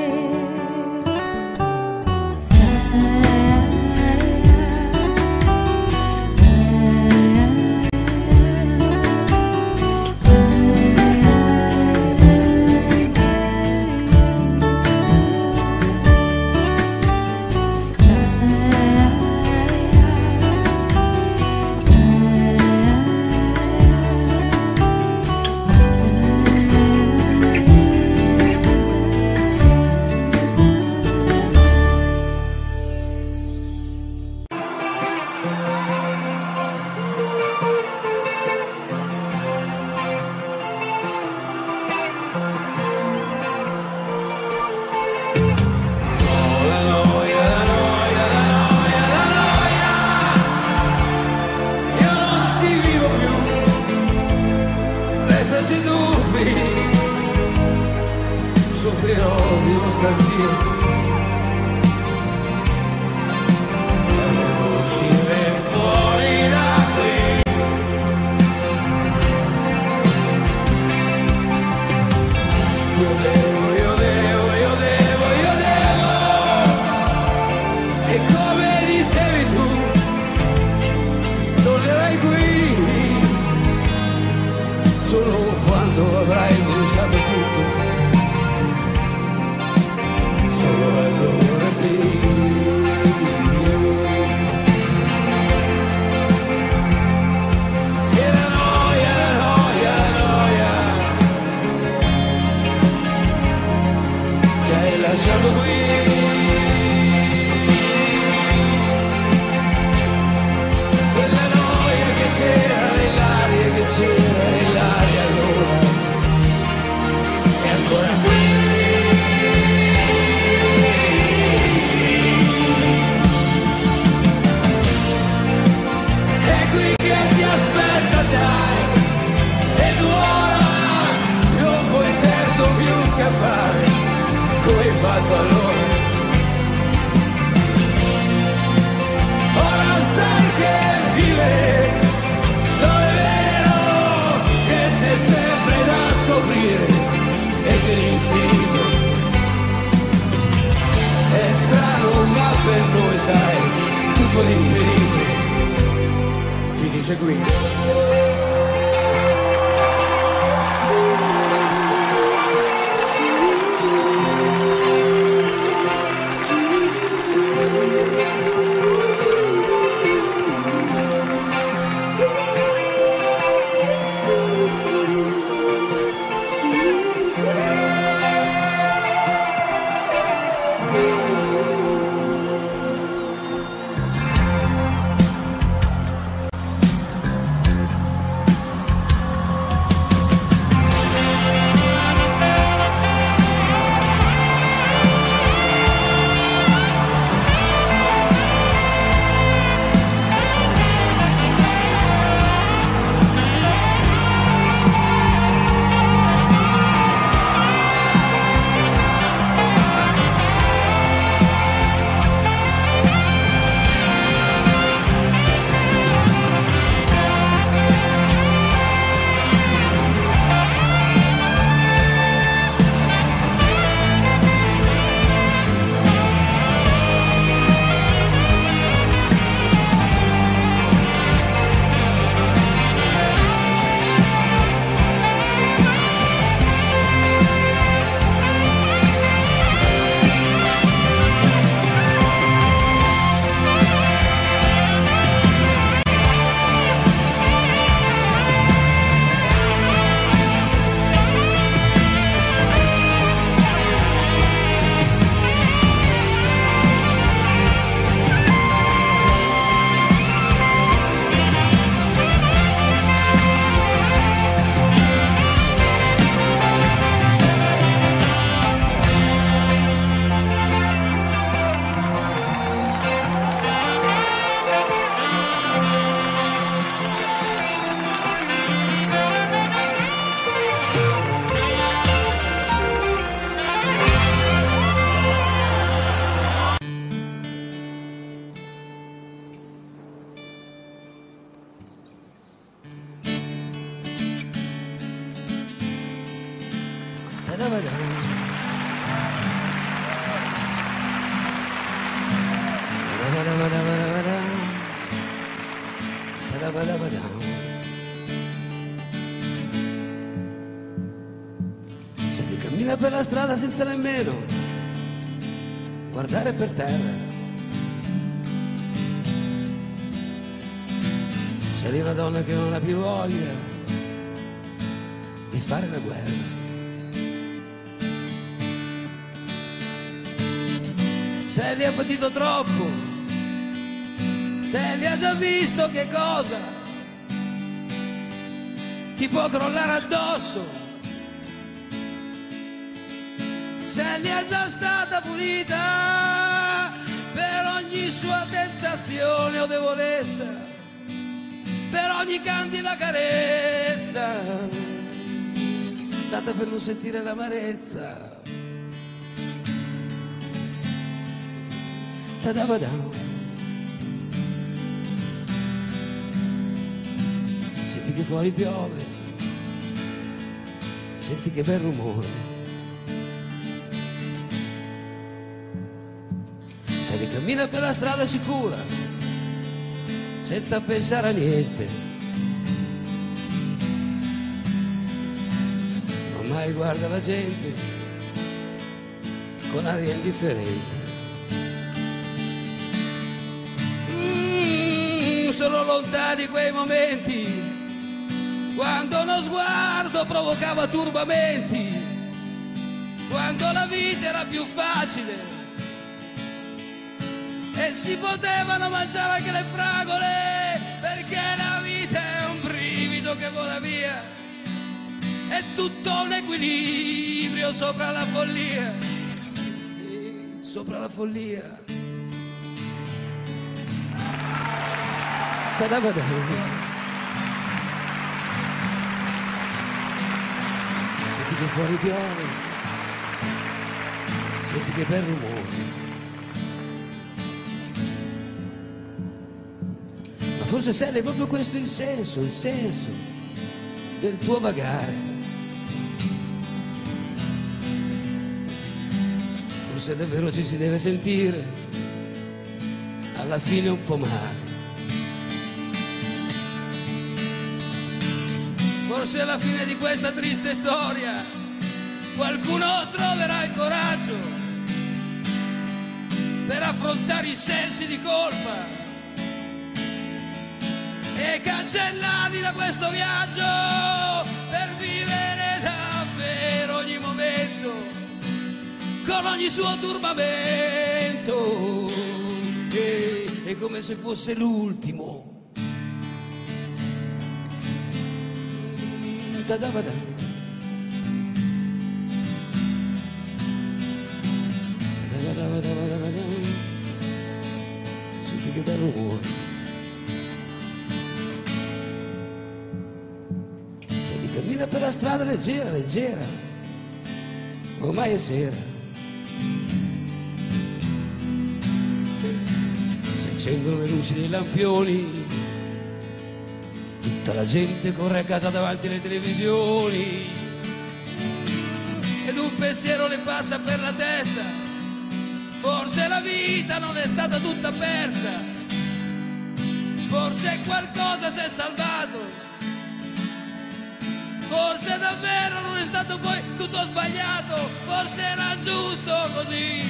Soffrirò di nostalgia, devo uscire fuori da qui. Io devo, io devo, io devo, io devo. E come dicevi tu, tornerai qui solo quando avrai bruciato tutto. Solo allora sì. E la noia, la noia, la noia che hai lasciato qui. Quella noia che c'era nell'aria, che c'era nell'aria allora, è ancora qui. E tu ora non puoi certo più scappare, come hai fatto allora. Ora sai che vivere non è vero, che c'è sempre da scoprire e che l'infinito è strano, ma per noi sai, tutto l'infinito finisce qui. Se mi cammina per la strada senza nemmeno guardare per terra, se lì una donna che non ha più voglia di fare la guerra, se li ha patito troppo, se li ha già visto che cosa ti può crollare addosso, se li è già stata punita per ogni sua tentazione o debolezza, per ogni candida carezza data per non sentire l'amarezza. Ta-da-ba-da. Senti che fuori piove, senti che bel rumore, se li cammina per la strada sicura, senza pensare a niente, ormai guarda la gente con aria indifferente. Mm, sono lontani quei momenti quando uno sguardo provocava turbamenti, quando la vita era più facile e si potevano mangiare anche le fragole, perché la vita è un brivido che vola via, è tutto un equilibrio sopra la follia, sì, sopra la follia. Ta-da-ba-da. Senti che fuori piove, senti che bel rumore, ma forse sai, è proprio questo il senso, il senso del tuo vagare. Forse davvero ci si deve sentire alla fine un po' male. Forse alla fine di questa triste storia qualcuno troverà il coraggio per affrontare i sensi di colpa e cancellarli da questo viaggio, per vivere davvero ogni momento con ogni suo turbamento, e, e come se fosse l'ultimo. Da-da-ba-da. Da-da-ba-da-ba-da-ba-da. Senti che bel rumore, se mi cammina per la strada leggera, leggera, ormai è sera, si accendono le luci dei lampioni, tutta la gente corre a casa davanti alle televisioni ed un pensiero le passa per la testa: forse la vita non è stata tutta persa, forse qualcosa si è salvato, forse davvero non è stato poi tutto sbagliato, forse era giusto così.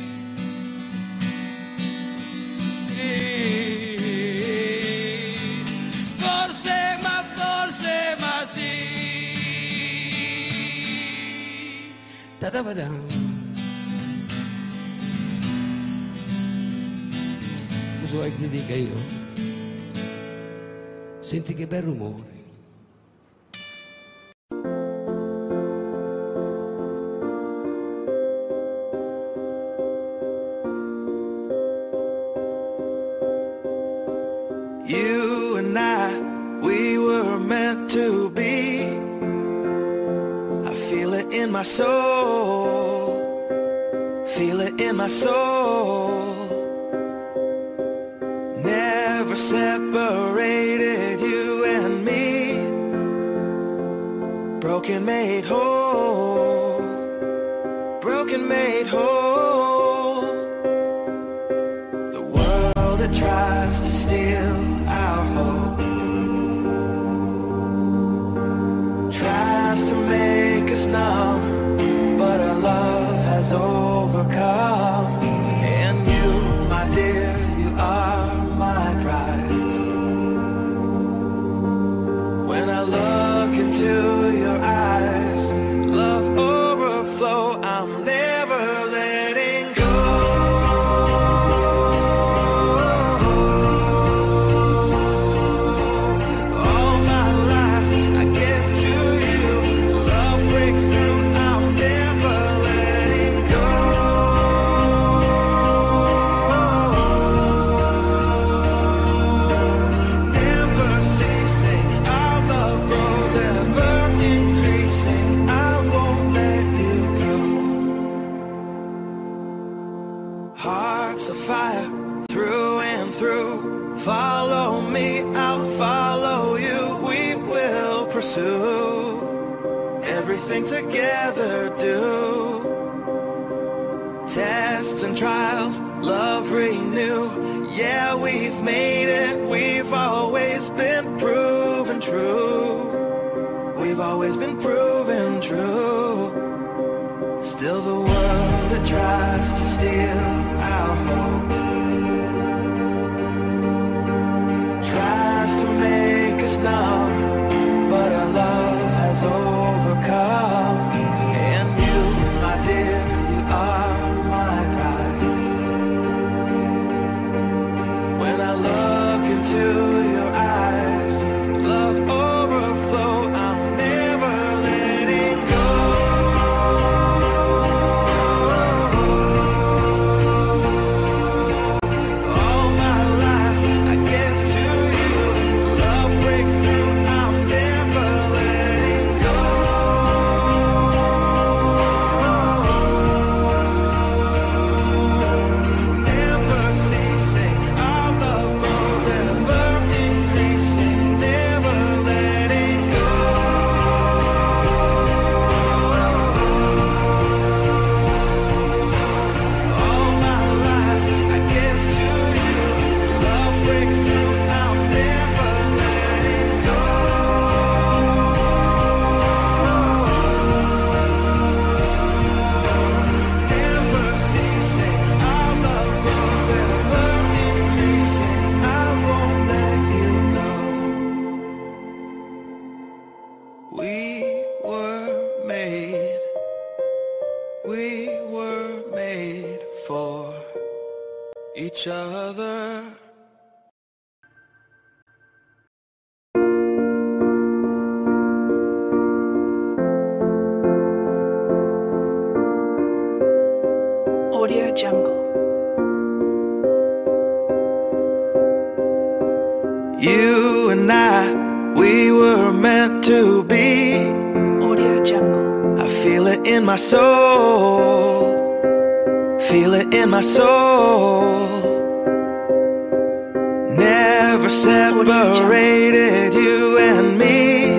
Sì, forse, ma forse, ma sì. Ta-da-ba-da. Cosa vuoi che ti dica io? Senti che bel rumore. You and I, we were meant to be. I feel it in my soul, feel it in my soul. Never separated, you and me, broken made whole. broken made whole. The world that tries to steal our hope tries to make us numb, but our love has overcome. And you, my dear, you are my prize. When I look into your eyes, love overflow, I'm never letting go. All my life I give to you, love breakthrough, I'm never letting go. Never ceasing, our love grows, ever increasing, I won't let you go. Hearts of fire, through and through, follow me, I'll follow you, we will pursue everything together, do tests and trials, love renew. Yeah, we've made it, we've always been proven true. We've always been proven true. Still the world that tries to steal our hope tries to make us numb, but our love has overcome. And you, my dear, you are my prize. When I look into your eyes, love overflow, I'm never letting go. All my life I give to you, love breakthrough, I'm never letting go. Never ceasing, our love grows, ever increasing, never letting go. All my life I give to you, love breakthrough, I'm never letting go. Never ceasing, our love grows, ever increasing, I won't let you go. We were made, we were made for each other. Audio Jungle. You and I, we were meant to be. Audio Jungle. I feel it in my soul, feel it in my soul. Never separated, you and me.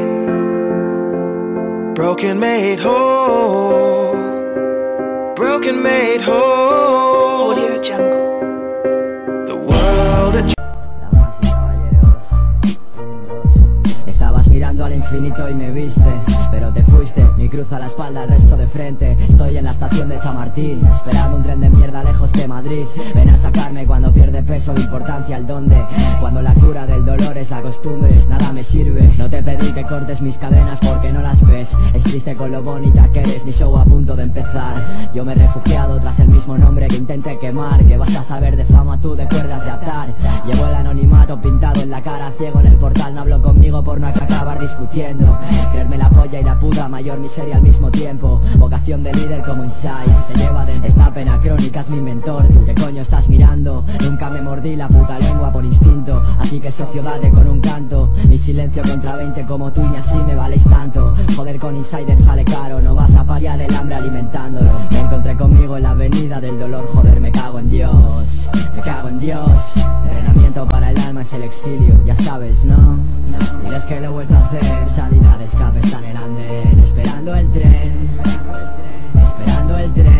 Broken made whole, broken made whole. Audio Jungle. The world that Damas y caballeros, un, dos. Estabas mirando al infinito y me viste, pero te fuiste, mi cruz a la espalda, el resto de frente. Estoy en la estación de Chamartín, esperando un tren de mierda lejos de Madrid. Ven a sacarme cuando pierde peso de importancia el dónde. Cuando la cura del dolor es la costumbre, nada me sirve. No te pedí que cortes mis cadenas porque no las ves. Es triste con lo bonita que eres, mi show a punto de empezar. Yo me he refugiado tras el mismo nombre que intenté quemar. Que vas a saber de fama tú, de cuerdas de atar. Llevo el anonimato pintado en la cara, ciego en el portal. No hablo conmigo por no acabar discutiendo. Creerme la polla y la puta mayor miseria al mismo tiempo. Vocación de líder como Inside, se lleva de esta pena crónica, es mi mentor. ¿Tú qué coño estás mirando? Nunca me mordí la puta lengua por instinto, así que socio date con un canto. Mi silencio contra veinte como tú y ni así me valéis tanto. Joder con Insider sale caro, no vas a paliar el hambre alimentándolo. Me encontré conmigo en la avenida del dolor, joder me cago en Dios, me cago en Dios. Entrenamiento para el alma es el exilio, ya sabes, ¿no? Diles que lo he vuelto a hacer, salida de escape está en el andén. Esperando el tren, esperando el tren.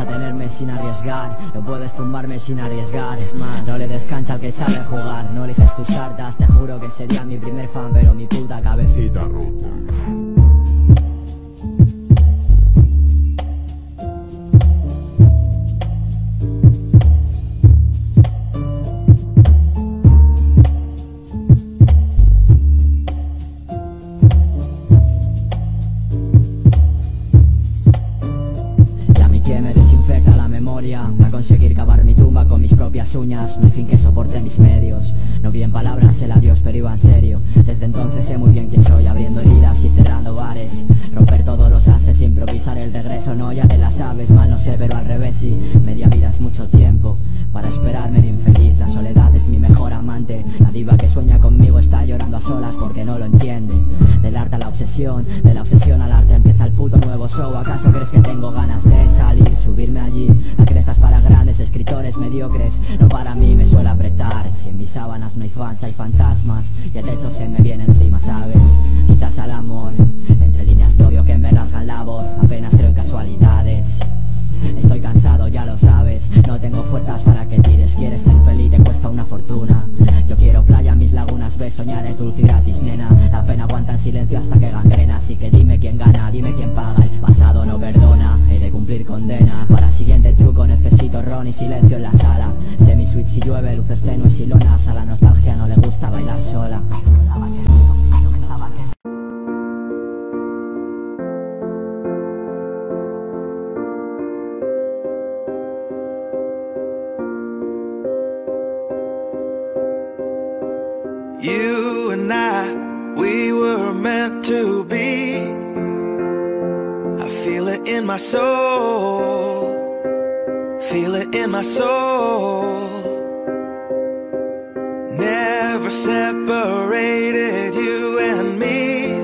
a tenerme sin arriesgar, no puedes tumbarme sin arriesgar. Es más, no le descansa al que sabe jugar. No eliges tus cartas, te juro que sería mi primer fan, pero mi puta cabecita rota. A conseguir cavar mi tumba con mis propias uñas. No hay fin que soporte mis medios. No vi en palabras el adiós, pero iba en serio. Desde entonces sé muy bien quién soy, abriendo heridas y cerrando bares. Romper todos los ases, improvisar el regreso. No, ya te la sabes, mal no sé, pero al revés sí. Media vida es mucho tiempo para esperarme de infeliz. La soledad es mi mejor amante. La diva que sueña conmigo está llorando a solas porque no lo entiende. Del arte a la obsesión, de la obsesión al arte empieza el puto nuevo show. ¿Acaso crees que tengo ganas de salir, subirme allí? La cresta es para grandes escritores mediocres, no para mí, me suele apretar. Si en mis sábanas no hay fans, hay fantasmas, y el techo se me viene encima, ¿sabes? Quizás al amor, entre líneas de odio que me rasgan la voz. Apenas creo en casualidades. Estoy cansado, ya lo sabes. No tengo fuerzas para que tires. Quieres ser feliz, te cuesta una fortuna. Yo quiero playa, mis lagunas, ves, soñar es dulce y gratis, nena. La pena aguanta en silencio hasta que gangrena. Así que dime quién gana, dime quién paga. El pasado no perdona, he de cumplir condena. Para el siguiente truco necesito ron y silencio en la sala. Semi-switch si llueve, luces tenues y lonas. A la nostalgia no le gusta bailar sola. Pensaba que yo pensaba que You and I, we were meant to be. I feel it in my soul, feel it in my soul. Never separated, you and me.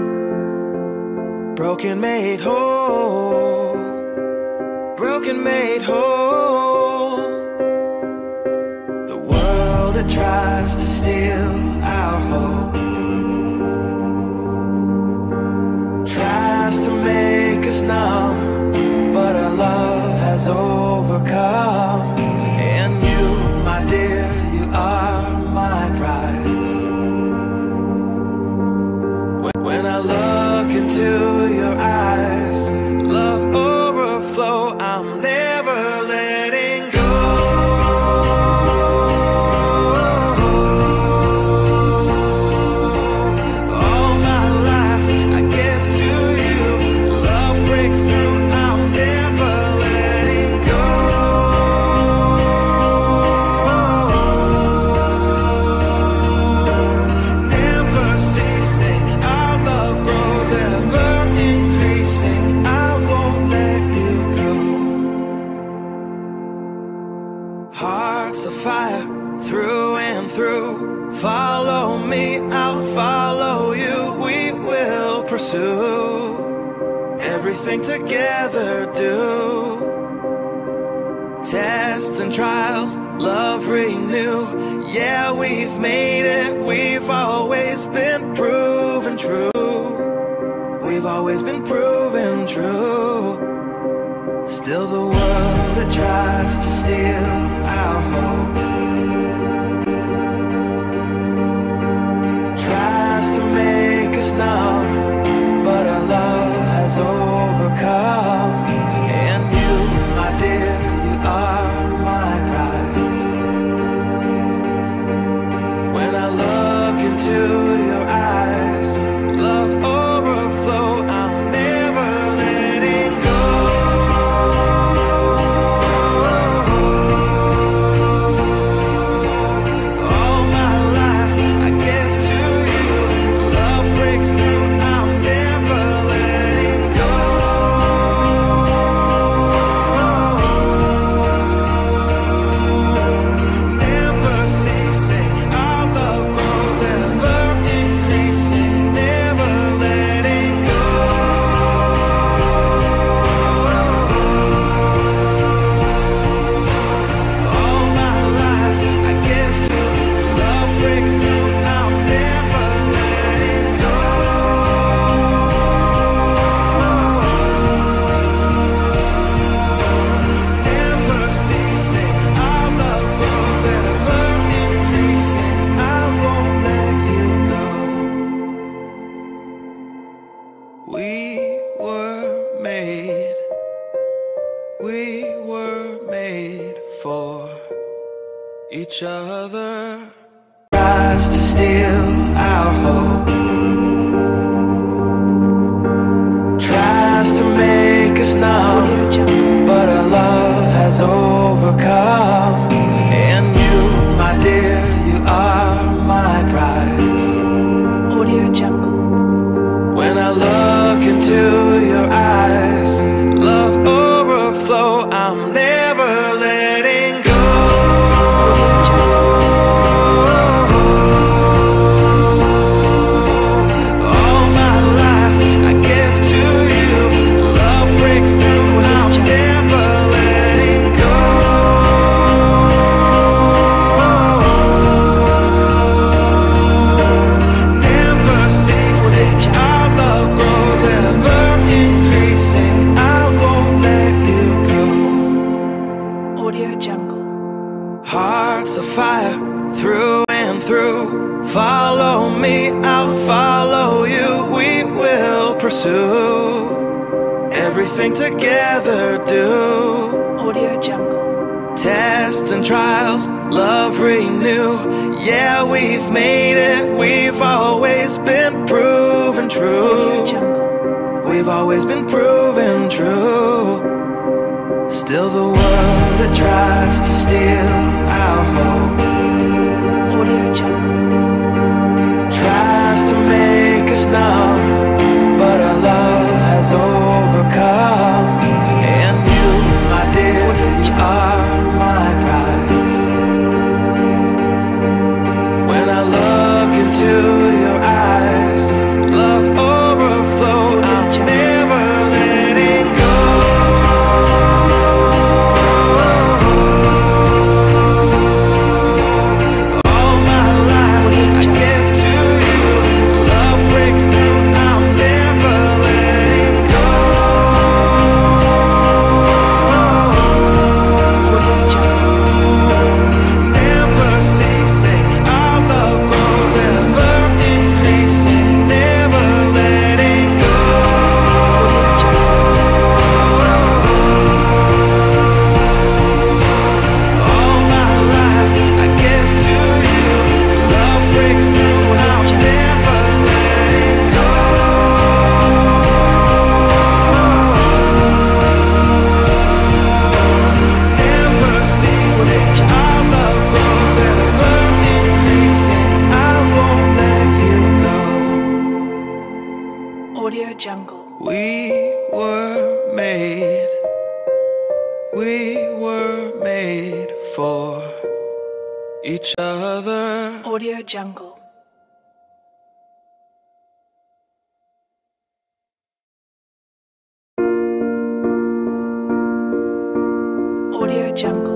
Broken made whole, broken made whole. The world that tries to steal our hope tries to make us numb, but our love has overcome. And you, my dear, you are my prize. When I look into your eyes, love overflow, I'm never letting go. Hearts of fire through and through. Follow me, I'll follow you. We will pursue everything together, do tests and trials, love renew. Yeah, we've made it, we've always been proven true. We've always been proven true. Still the world that tries to steal our hope tries to make us numb, but our love has overcome. And you, my dear, you are my prize. When I look into your eyes, love overflow, I'm never letting go. were made for each other. Tries to steal our hope, tries to make us numb, but our love has overcome. And you, my dear, you are my prize. Audio Jungle. When I look into your eyes, love overflow, I'm never letting go. All my life I give to you, love breakthrough, I'm never letting go. Never ceasing, our love grows ever increasing, I won't let you go. Audio Jungle. Hearts of fire through and through, follow me, I'll follow you, we will pursue everything together do. Audio Jungle. Tests and trials, love renew, yeah, we've made it, we've always been proven Audio true. Jungle. We've always been proven true. Still the world that tries to steal our hope, Audio Jungle. tries to make us numb, but our love has overcome. And you, my dear, you are my prize. When I look into your eyes, love overflow, I'm never letting go. All my life I give to you, love breakthrough, I'm never letting go. Never ceasing, our love grows ever increasing, never letting go. All my life I give to you, love breakthrough, I'm never letting go. Never ceasing, our love grows ever increasing, I won't let you go. Audio Jungle. We were made, we were made for each other. Audio Jungle. Audio Jungle.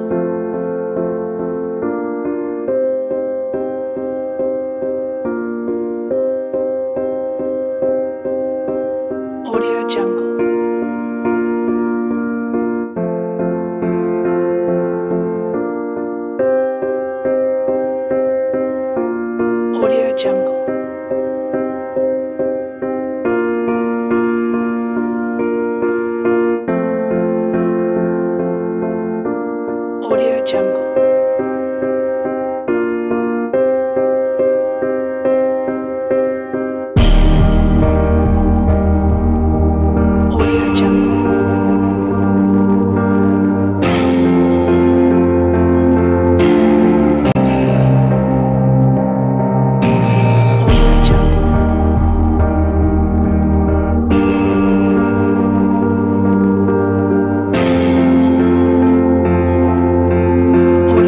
Audio Jungle. Audio Jungle. Audio Jungle. Audio Jungle. Audio Jungle. Audio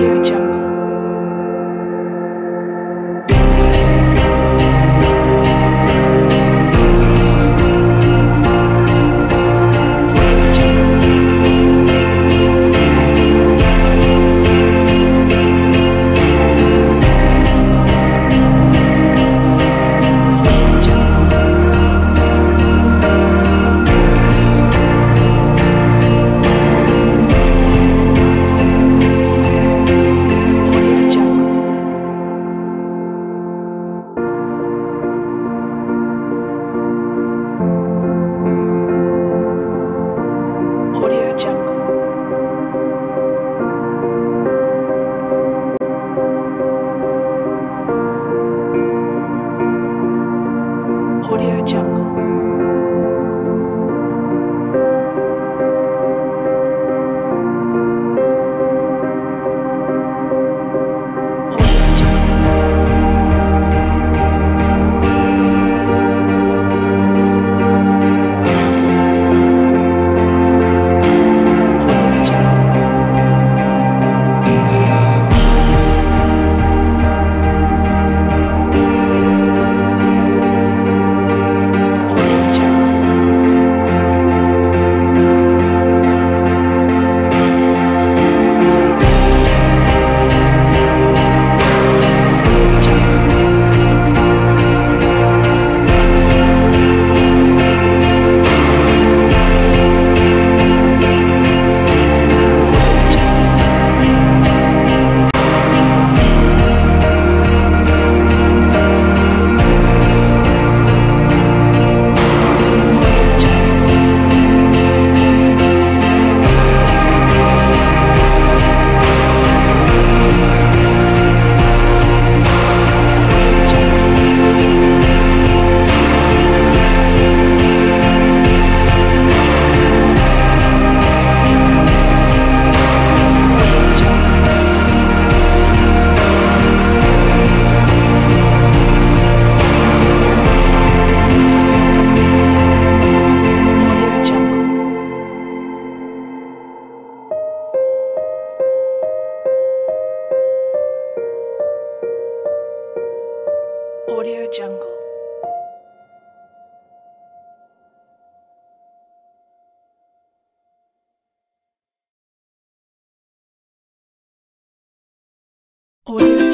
Audio Jungle. Audio